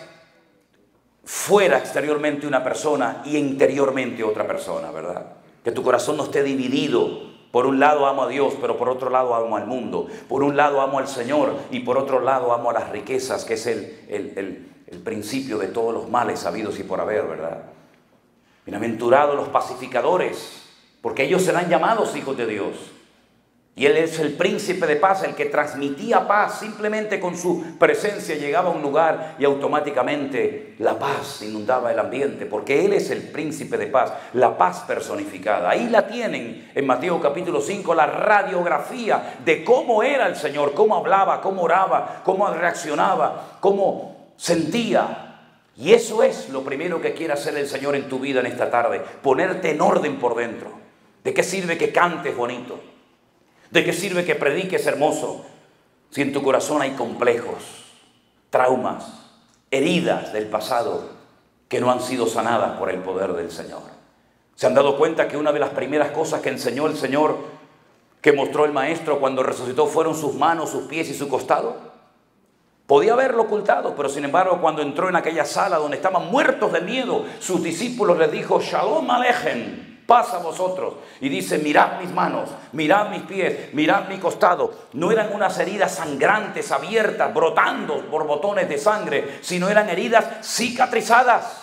fuera exteriormente una persona y interiormente otra persona, ¿verdad? Que tu corazón no esté dividido. Por un lado amo a Dios, pero por otro lado amo al mundo. Por un lado amo al Señor y por otro lado amo a las riquezas, que es el principio de todos los males habidos y por haber, ¿verdad? Bienaventurados los pacificadores, porque ellos serán llamados hijos de Dios. Y Él es el príncipe de paz, el que transmitía paz. Simplemente con su presencia llegaba a un lugar y automáticamente la paz inundaba el ambiente, porque Él es el príncipe de paz, la paz personificada. Ahí la tienen en Mateo capítulo 5, la radiografía de cómo era el Señor, cómo hablaba, cómo oraba, cómo reaccionaba, cómo sentía. Y eso es lo primero que quiere hacer el Señor en tu vida en esta tarde, ponerte en orden por dentro. ¿De qué sirve que cantes bonito? ¿De qué sirve que prediques hermoso si en tu corazón hay complejos, traumas, heridas del pasado que no han sido sanadas por el poder del Señor? ¿Se han dado cuenta que una de las primeras cosas que enseñó el Señor, que mostró el Maestro cuando resucitó, fueron sus manos, sus pies y su costado? Podía haberlo ocultado, pero sin embargo cuando entró en aquella sala donde estaban muertos de miedo, sus discípulos les dijo, Shalom Aleichem, paz a vosotros. Y dice, mirad mis manos, mirad mis pies, mirad mi costado. No eran unas heridas sangrantes, abiertas, brotando borbotones de sangre, sino eran heridas cicatrizadas.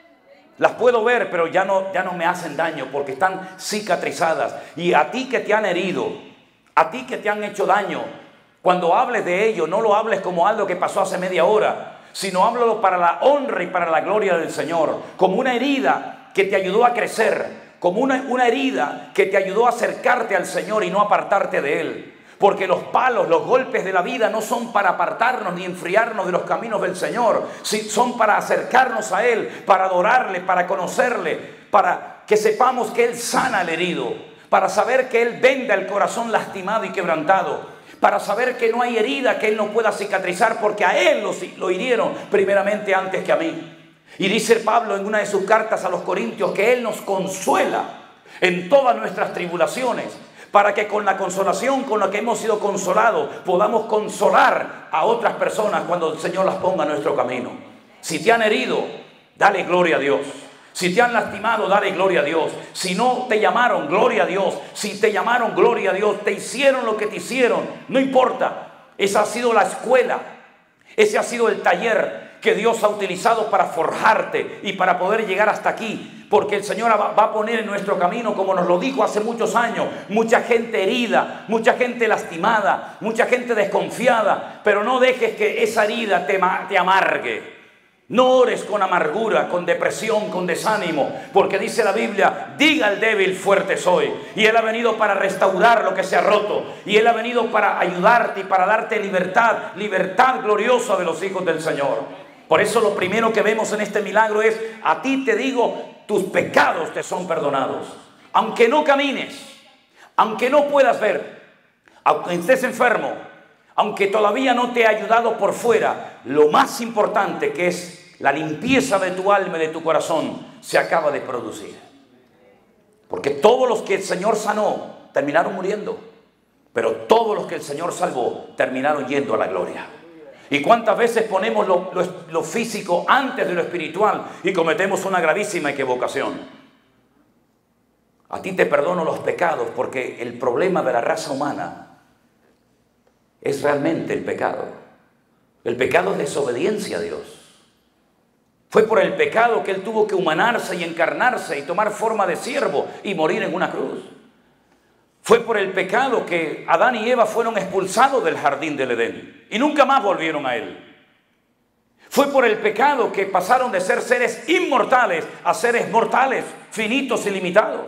Las puedo ver, pero ya no me hacen daño porque están cicatrizadas. Y a ti que te han herido, a ti que te han hecho daño, cuando hables de ello, no lo hables como algo que pasó hace media hora, sino háblalo para la honra y para la gloria del Señor, como una herida que te ayudó a crecer, como una herida que te ayudó a acercarte al Señor y no apartarte de Él. Porque los palos, los golpes de la vida no son para apartarnos ni enfriarnos de los caminos del Señor. Son para acercarnos a Él, para adorarle, para conocerle, para que sepamos que Él sana al herido, para saber que Él venda el corazón lastimado y quebrantado, para saber que no hay herida que Él no pueda cicatrizar, porque a Él lo hirieron primeramente antes que a mí. Y dice Pablo en una de sus cartas a los Corintios que Él nos consuela en todas nuestras tribulaciones, para que con la consolación con la que hemos sido consolados podamos consolar a otras personas cuando el Señor las ponga en nuestro camino. Si te han herido, dale gloria a Dios. Si te han lastimado, dale gloria a Dios. Si no te llamaron, gloria a Dios. Si te llamaron, gloria a Dios. Te hicieron lo que te hicieron, no importa. Esa ha sido la escuela, ese ha sido el taller que Dios ha utilizado para forjarte y para poder llegar hasta aquí. Porque el Señor va a poner en nuestro camino, como nos lo dijo hace muchos años, mucha gente herida, mucha gente lastimada, mucha gente desconfiada. Pero no dejes que esa herida te amargue. No ores con amargura, con depresión, con desánimo, porque dice la Biblia, diga al débil, fuerte soy. Y Él ha venido para restaurar lo que se ha roto. Y Él ha venido para ayudarte y para darte libertad, libertad gloriosa de los hijos del Señor. Por eso lo primero que vemos en este milagro es, a ti te digo, tus pecados te son perdonados. Aunque no camines, aunque no puedas ver, aunque estés enfermo, aunque todavía no te ha ayudado por fuera, lo más importante, que es la limpieza de tu alma y de tu corazón, se acaba de producir. Porque todos los que el Señor sanó terminaron muriendo, pero todos los que el Señor salvó terminaron yendo a la gloria. ¿Y cuántas veces ponemos lo físico antes de lo espiritual y cometemos una gravísima equivocación? A ti te perdono los pecados, porque el problema de la raza humana es realmente el pecado. El pecado es desobediencia a Dios. Fue por el pecado que Él tuvo que humanarse y encarnarse y tomar forma de siervo y morir en una cruz. Fue por el pecado que Adán y Eva fueron expulsados del jardín del Edén y nunca más volvieron a Él. Fue por el pecado que pasaron de ser seres inmortales a seres mortales, finitos y limitados.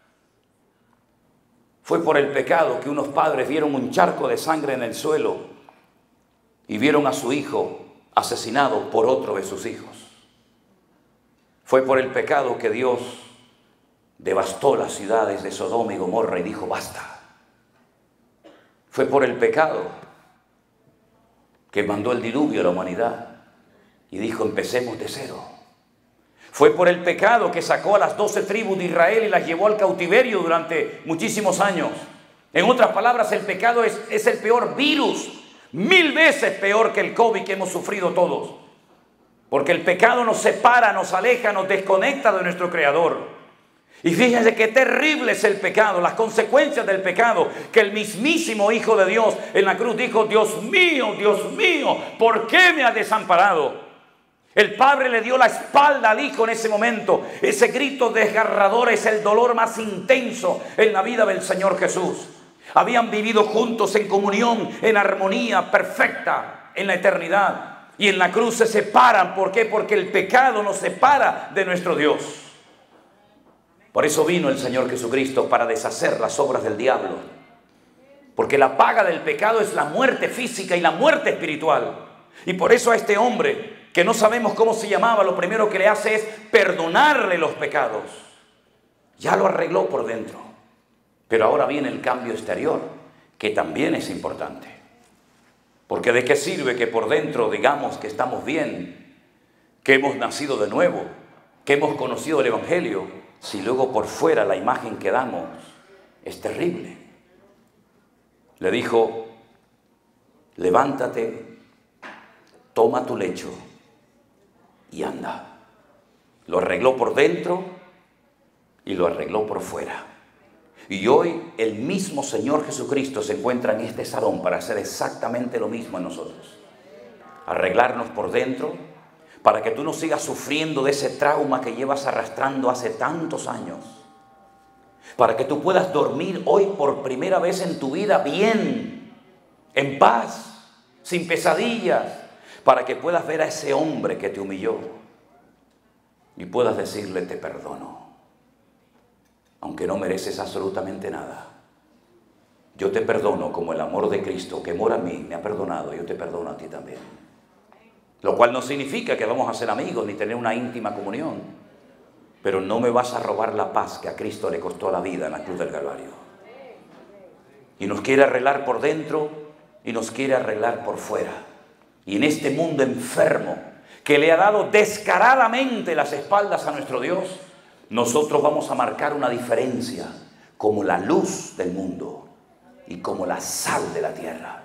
Fue por el pecado que unos padres vieron un charco de sangre en el suelo y vieron a su hijo asesinado por otro de sus hijos. Fue por el pecado que Dios devastó las ciudades de Sodoma y Gomorra y dijo, basta. Fue por el pecado que mandó el diluvio a la humanidad y dijo, empecemos de cero. Fue por el pecado que sacó a las 12 tribus de Israel y las llevó al cautiverio durante muchísimos años. En otras palabras, el pecado es el peor virus, 1000 veces peor que el COVID que hemos sufrido todos. Porque el pecado nos separa, nos aleja, nos desconecta de nuestro Creador. Y fíjense qué terrible es el pecado, las consecuencias del pecado, que el mismísimo Hijo de Dios en la cruz dijo, Dios mío, ¿por qué me has desamparado? El Padre le dio la espalda al Hijo en ese momento. Ese grito desgarrador es el dolor más intenso en la vida del Señor Jesús. Habían vivido juntos en comunión, en armonía perfecta en la eternidad. Y en la cruz se separan. ¿Por qué? Porque el pecado nos separa de nuestro Dios. Por eso vino el Señor Jesucristo, para deshacer las obras del diablo. Porque la paga del pecado es la muerte física y la muerte espiritual. Y por eso a este hombre, que no sabemos cómo se llamaba, lo primero que le hace es perdonarle los pecados. Ya lo arregló por dentro. Pero ahora viene el cambio exterior, que también es importante. Porque ¿de qué sirve que por dentro digamos que estamos bien, que hemos nacido de nuevo, que hemos conocido el Evangelio, si luego por fuera la imagen que damos es terrible? Le dijo, levántate, toma tu lecho y anda. Lo arregló por dentro y lo arregló por fuera. Y hoy el mismo Señor Jesucristo se encuentra en este salón para hacer exactamente lo mismo en nosotros. Arreglarnos por dentro para que tú no sigas sufriendo de ese trauma que llevas arrastrando hace tantos años. Para que tú puedas dormir hoy por primera vez en tu vida bien, en paz, sin pesadillas. Para que puedas ver a ese hombre que te humilló y puedas decirle: te perdono. Aunque no mereces absolutamente nada, yo te perdono como el amor de Cristo que mora en mí me ha perdonado, yo te perdono a ti también. Lo cual no significa que vamos a ser amigos ni tener una íntima comunión, pero no me vas a robar la paz que a Cristo le costó la vida en la cruz del Calvario. Y nos quiere arreglar por dentro y nos quiere arreglar por fuera. Y en este mundo enfermo que le ha dado descaradamente las espaldas a nuestro Dios, nosotros vamos a marcar una diferencia como la luz del mundo y como la sal de la tierra.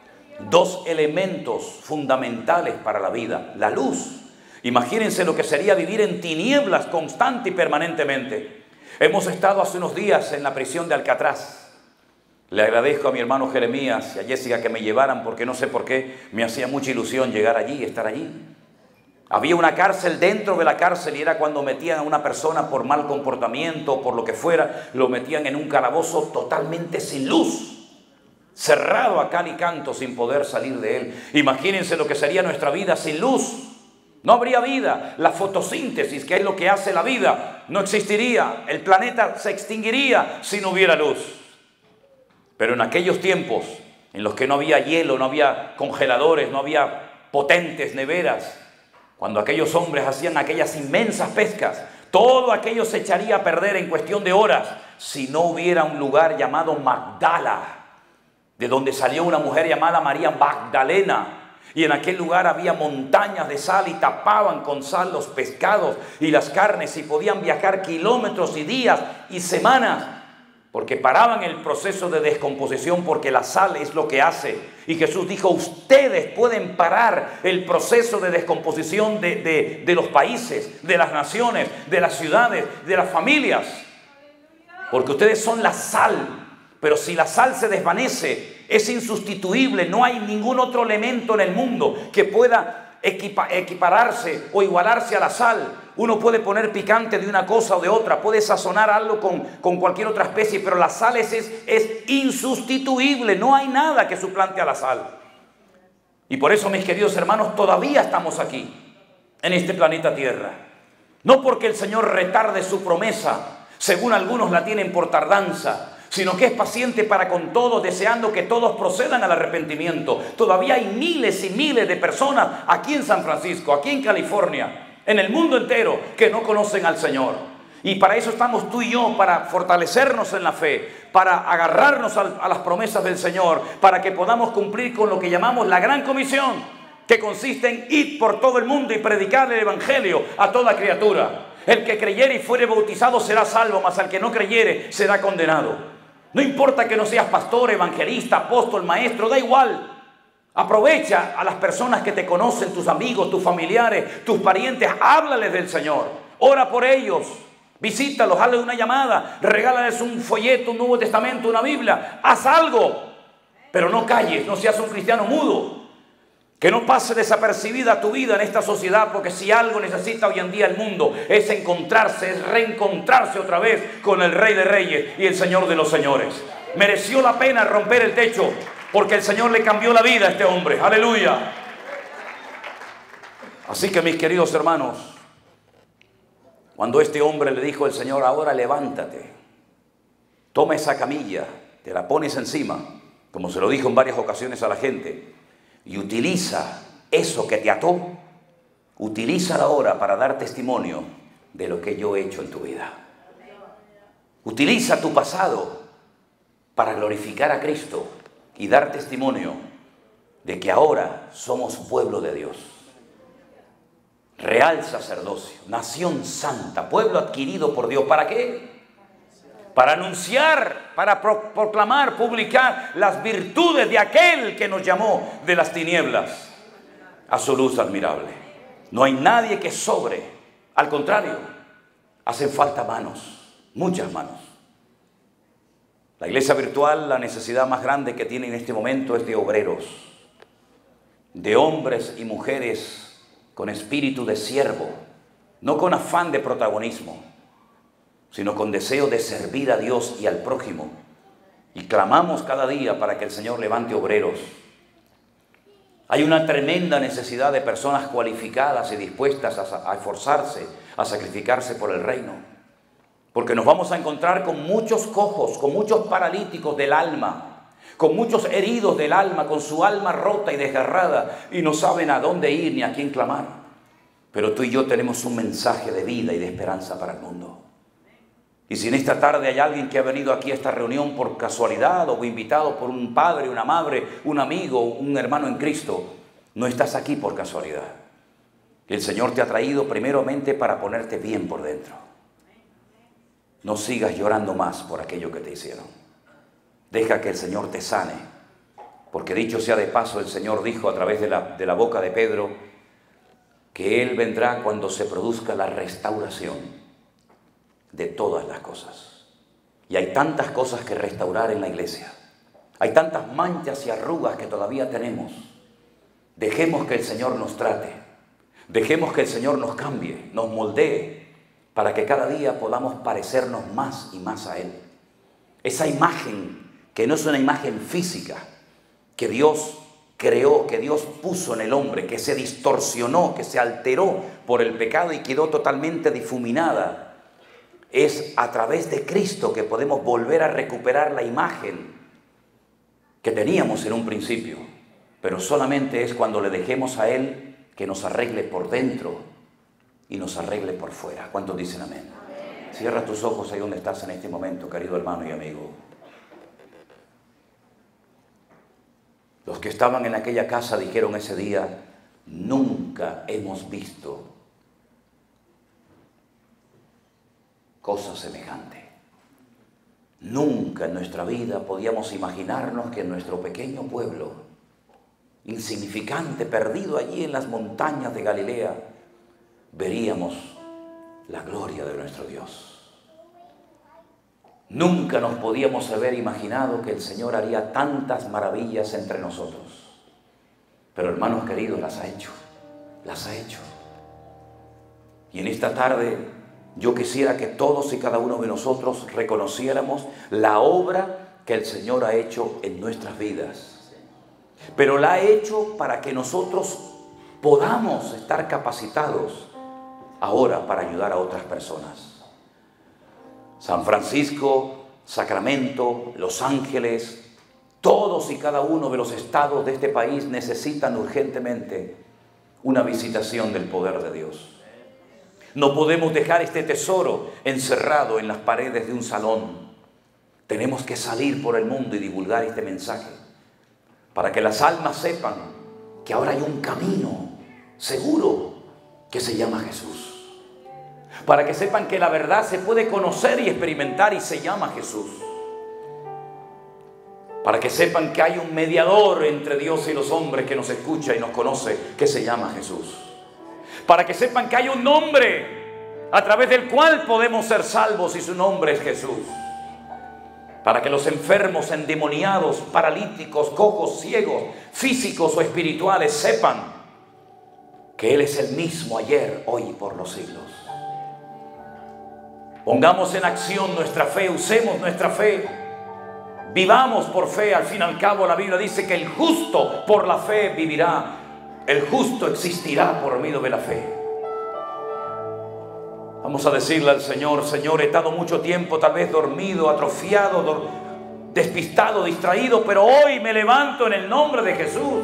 Dos elementos fundamentales para la vida: la luz. Imagínense lo que sería vivir en tinieblas constante y permanentemente. Hemos estado hace unos días en la prisión de Alcatraz. Le agradezco a mi hermano Jeremías y a Jessica que me llevaran, porque no sé por qué me hacía mucha ilusión llegar allí y estar allí. Había una cárcel dentro de la cárcel y era cuando metían a una persona por mal comportamiento o por lo que fuera, lo metían en un calabozo totalmente sin luz, cerrado a cal y canto, sin poder salir de él. Imagínense lo que sería nuestra vida sin luz. No habría vida. La fotosíntesis, que es lo que hace la vida, no existiría. El planeta se extinguiría si no hubiera luz. Pero en aquellos tiempos en los que no había hielo, no había congeladores, no había potentes neveras, cuando aquellos hombres hacían aquellas inmensas pescas, todo aquello se echaría a perder en cuestión de horas si no hubiera un lugar llamado Magdala, de donde salió una mujer llamada María Magdalena. Y en aquel lugar había montañas de sal y tapaban con sal los pescados y las carnes, y podían viajar kilómetros y días y semanas, porque paraban el proceso de descomposición, porque la sal es lo que hace. Y Jesús dijo: ustedes pueden parar el proceso de descomposición de los países, de las naciones, de las ciudades, de las familias, porque ustedes son la sal. Pero si la sal se desvanece, es insustituible. No hay ningún otro elemento en el mundo que pueda equipararse o igualarse a la sal. Uno puede poner picante de una cosa o de otra, puede sazonar algo con cualquier otra especie, pero la sal es insustituible. No hay nada que suplante a la sal. Y por eso, mis queridos hermanos, todavía estamos aquí, en este planeta Tierra. No porque el Señor retarde su promesa, según algunos la tienen por tardanza, sino que es paciente para con todos, deseando que todos procedan al arrepentimiento. Todavía hay miles y miles de personas aquí en San Francisco, aquí en California, en el mundo entero, que no conocen al Señor. Y para eso estamos tú y yo, para fortalecernos en la fe, para agarrarnos a las promesas del Señor, para que podamos cumplir con lo que llamamos la gran comisión, que consiste en ir por todo el mundo y predicar el evangelio a toda criatura. El que creyere y fuere bautizado será salvo, mas al que no creyere será condenado. No importa que no seas pastor, evangelista, apóstol, maestro, da igual. Aprovecha a las personas que te conocen, tus amigos, tus familiares, tus parientes, háblales del Señor. Ora por ellos, visítalos, hazles una llamada, regálales un folleto, un Nuevo Testamento, una Biblia. Haz algo, pero no calles, no seas un cristiano mudo. Que no pase desapercibida tu vida en esta sociedad, porque si algo necesita hoy en día el mundo es encontrarse, es reencontrarse otra vez con el Rey de Reyes y el Señor de los Señores. Mereció la pena romper el techo, porque el Señor le cambió la vida a este hombre. ¡Aleluya! Así que, mis queridos hermanos, cuando este hombre le dijo al Señor: ahora levántate, toma esa camilla, te la pones encima, como se lo dijo en varias ocasiones a la gente, y utiliza eso que te ató, utilízalo ahora para dar testimonio de lo que yo he hecho en tu vida. Utiliza tu pasado para glorificar a Cristo y dar testimonio de que ahora somos pueblo de Dios. Real sacerdocio, nación santa, pueblo adquirido por Dios. ¿Para qué? Para anunciar, para proclamar, publicar las virtudes de aquel que nos llamó de las tinieblas a su luz admirable. No hay nadie que sobre, al contrario, hacen falta manos, muchas manos. La iglesia virtual, la necesidad más grande que tiene en este momento es de obreros, de hombres y mujeres con espíritu de siervo, no con afán de protagonismo, sino con deseo de servir a Dios y al prójimo. Y clamamos cada día para que el Señor levante obreros. Hay una tremenda necesidad de personas cualificadas y dispuestas a esforzarse, a sacrificarse por el reino. Porque nos vamos a encontrar con muchos cojos, con muchos paralíticos del alma, con muchos heridos del alma, con su alma rota y desgarrada, y no saben a dónde ir ni a quién clamar. Pero tú y yo tenemos un mensaje de vida y de esperanza para el mundo. Y si en esta tarde hay alguien que ha venido aquí a esta reunión por casualidad o invitado por un padre, una madre, un amigo, un hermano en Cristo, no estás aquí por casualidad. El Señor te ha traído primeramente para ponerte bien por dentro. No sigas llorando más por aquello que te hicieron. Deja que el Señor te sane. Porque dicho sea de paso, el Señor dijo a través de la boca de Pedro que Él vendrá cuando se produzca la restauración de todas las cosas. Y hay tantas cosas que restaurar en la iglesia. Hay tantas manchas y arrugas que todavía tenemos. Dejemos que el Señor nos trate. Dejemos que el Señor nos cambie, nos moldee, para que cada día podamos parecernos más y más a Él. Esa imagen, que no es una imagen física, que Dios creó, que Dios puso en el hombre, que se distorsionó, que se alteró por el pecado y quedó totalmente difuminada. Es a través de Cristo que podemos volver a recuperar la imagen que teníamos en un principio, pero solamente es cuando le dejemos a Él que nos arregle por dentro y nos arregle por fuera. ¿Cuántos dicen amén? Amén. Cierra tus ojos ahí donde estás en este momento, querido hermano y amigo. Los que estaban en aquella casa dijeron ese día: nunca hemos visto cosa semejante. Nunca en nuestra vida podíamos imaginarnos que en nuestro pequeño pueblo, insignificante, perdido allí en las montañas de Galilea, veríamos la gloria de nuestro Dios. Nunca nos podíamos haber imaginado que el Señor haría tantas maravillas entre nosotros. Pero hermanos queridos, las ha hecho, las ha hecho. Y en esta tarde yo quisiera que todos y cada uno de nosotros reconociéramos la obra que el Señor ha hecho en nuestras vidas. Pero la ha hecho para que nosotros podamos estar capacitados ahora para ayudar a otras personas. San Francisco, Sacramento, Los Ángeles, todos y cada uno de los estados de este país necesitan urgentemente una visitación del poder de Dios. No podemos dejar este tesoro encerrado en las paredes de un salón. Tenemos que salir por el mundo y divulgar este mensaje para que las almas sepan que ahora hay un camino seguro que se llama Jesús. Para que sepan que la verdad se puede conocer y experimentar y se llama Jesús. Para que sepan que hay un mediador entre Dios y los hombres que nos escucha y nos conoce, que se llama Jesús. Para que sepan que hay un nombre a través del cual podemos ser salvos y su nombre es Jesús. Para que los enfermos, endemoniados, paralíticos, cojos, ciegos, físicos o espirituales sepan que Él es el mismo ayer, hoy y por los siglos. Pongamos en acción nuestra fe, usemos nuestra fe, vivamos por fe. Al fin y al cabo la Biblia dice que el justo por la fe vivirá. El justo existirá por medio de la fe. Vamos a decirle al Señor: Señor, he estado mucho tiempo tal vez dormido, atrofiado, despistado, distraído, pero hoy me levanto en el nombre de Jesús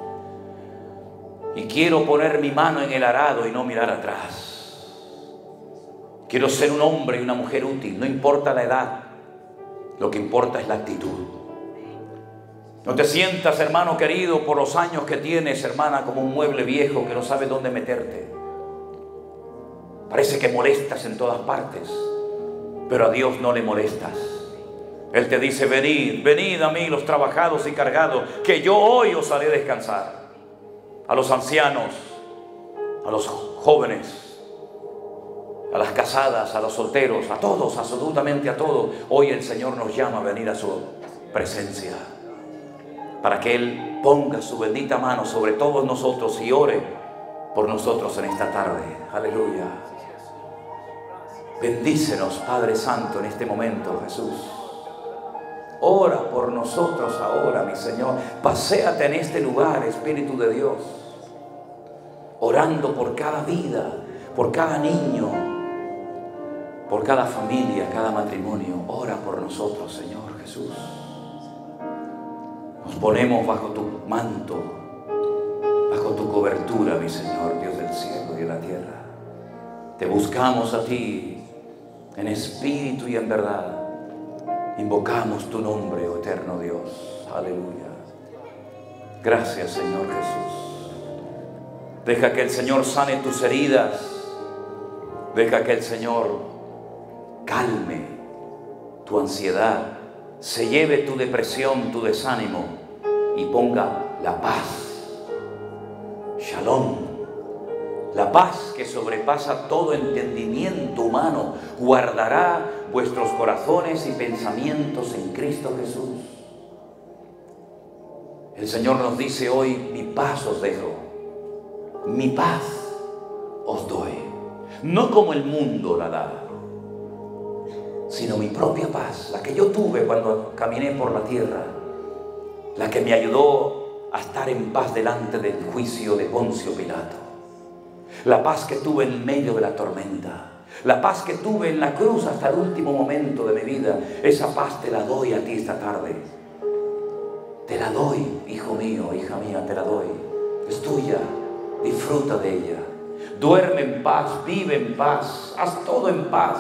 y quiero poner mi mano en el arado y no mirar atrás. Quiero ser un hombre y una mujer útil, no importa la edad, lo que importa es la actitud. No te sientas, hermano querido, por los años que tienes, hermana, como un mueble viejo que no sabe dónde meterte. Parece que molestas en todas partes, pero a Dios no le molestas. Él te dice: venid, venid a mí los trabajados y cargados, que yo hoy os haré descansar. A los ancianos, a los jóvenes, a las casadas, a los solteros, a todos, absolutamente a todos. Hoy el Señor nos llama a venir a su presencia, para que Él ponga su bendita mano sobre todos nosotros y ore por nosotros en esta tarde. Aleluya. Bendícenos, Padre Santo, en este momento, Jesús. Ora por nosotros ahora, mi Señor. Paséate en este lugar, Espíritu de Dios, orando por cada vida, por cada niño, por cada familia, cada matrimonio. Ora por nosotros, Señor Jesús. Nos ponemos bajo tu manto, bajo tu cobertura, mi Señor, Dios del cielo y de la tierra. Te buscamos a ti en espíritu y en verdad. Invocamos tu nombre, oh eterno Dios. Aleluya. Gracias, Señor Jesús. Deja que el Señor sane tus heridas. Deja que el Señor calme tu ansiedad, se lleve tu depresión, tu desánimo y ponga la paz. Shalom. La paz que sobrepasa todo entendimiento humano guardará vuestros corazones y pensamientos en Cristo Jesús. El Señor nos dice hoy: mi paz os dejo, mi paz os doy. No como el mundo la da, sino mi propia paz, la que yo tuve cuando caminé por la tierra, la que me ayudó a estar en paz delante del juicio de Poncio Pilato. La paz que tuve en medio de la tormenta, la paz que tuve en la cruz hasta el último momento de mi vida, esa paz te la doy a ti esta tarde. Te la doy, hijo mío, hija mía, te la doy. Es tuya, disfruta de ella. Duerme en paz, vive en paz, haz todo en paz.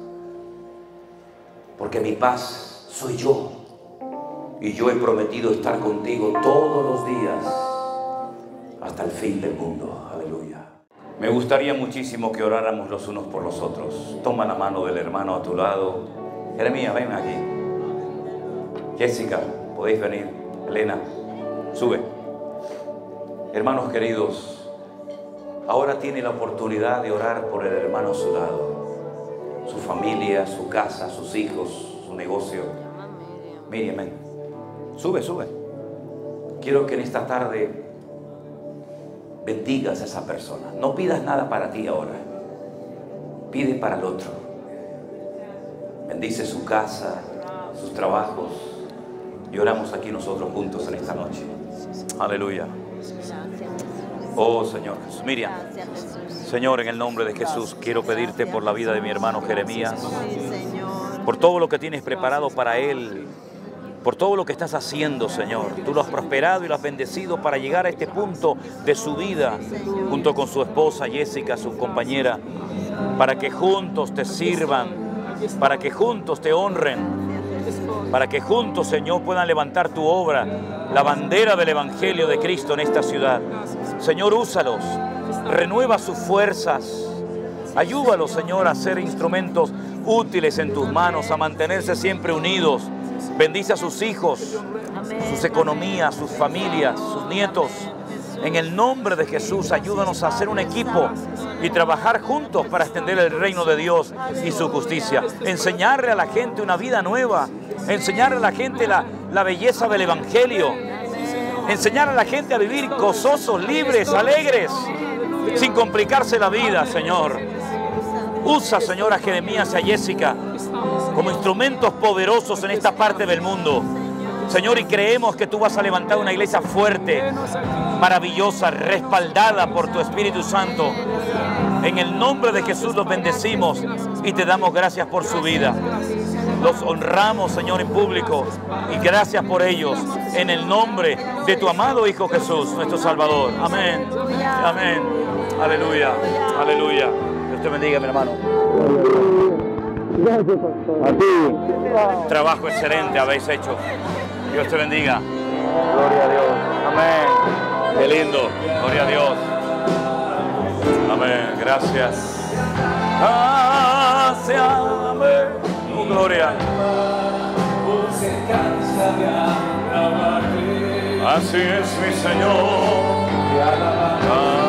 Porque mi paz soy yo. Y yo he prometido estar contigo todos los días hasta el fin del mundo. Aleluya. Me gustaría muchísimo que oráramos los unos por los otros. Toma la mano del hermano a tu lado. Jeremías, ven aquí. Jessica, podéis venir. Elena, sube. Hermanos queridos, ahora tiene la oportunidad de orar por el hermano a su lado, su familia, su casa, sus hijos, su negocio. Miriam, ven. Sube, sube. Quiero que en esta tarde bendigas a esa persona. No pidas nada para ti ahora. Pide para el otro. Bendice su casa, sus trabajos. Y oramos aquí nosotros juntos en esta noche. Aleluya. Oh Señor Jesús. Miriam, Señor, en el nombre de Jesús, quiero pedirte por la vida de mi hermano Jeremías, por todo lo que tienes preparado para él, por todo lo que estás haciendo, Señor. Tú lo has prosperado y lo has bendecido para llegar a este punto de su vida, junto con su esposa Jessica, su compañera, para que juntos te sirvan, para que juntos te honren, para que juntos, Señor, puedan levantar tu obra, la bandera del Evangelio de Cristo en esta ciudad. Señor, úsalos, renueva sus fuerzas, ayúdalos, Señor, a ser instrumentos útiles en tus manos, a mantenerse siempre unidos. Bendice a sus hijos, sus economías, sus familias, sus nietos. En el nombre de Jesús, ayúdanos a hacer un equipo y trabajar juntos para extender el reino de Dios y su justicia. Enseñarle a la gente una vida nueva. Enseñarle a la gente la belleza del Evangelio. Enseñar a la gente a vivir gozosos, libres, alegres, sin complicarse la vida, Señor. Usa, Señor, a Jeremías y a Jessica como instrumentos poderosos en esta parte del mundo. Señor, y creemos que tú vas a levantar una iglesia fuerte, maravillosa, respaldada por tu Espíritu Santo. En el nombre de Jesús los bendecimos y te damos gracias por su vida. Los honramos, Señor, en público, y gracias por ellos, en el nombre de tu amado Hijo Jesús, nuestro Salvador. Amén. Amén. Aleluya. Aleluya. Dios te bendiga, mi hermano. Gracias, pastor. A ti. Trabajo excelente habéis hecho. Dios te bendiga. Gloria a Dios. Amén. Qué lindo. Gloria a Dios. Amén. Gracias. Gracias. Amén. Oh, gloria. Así es, mi Señor.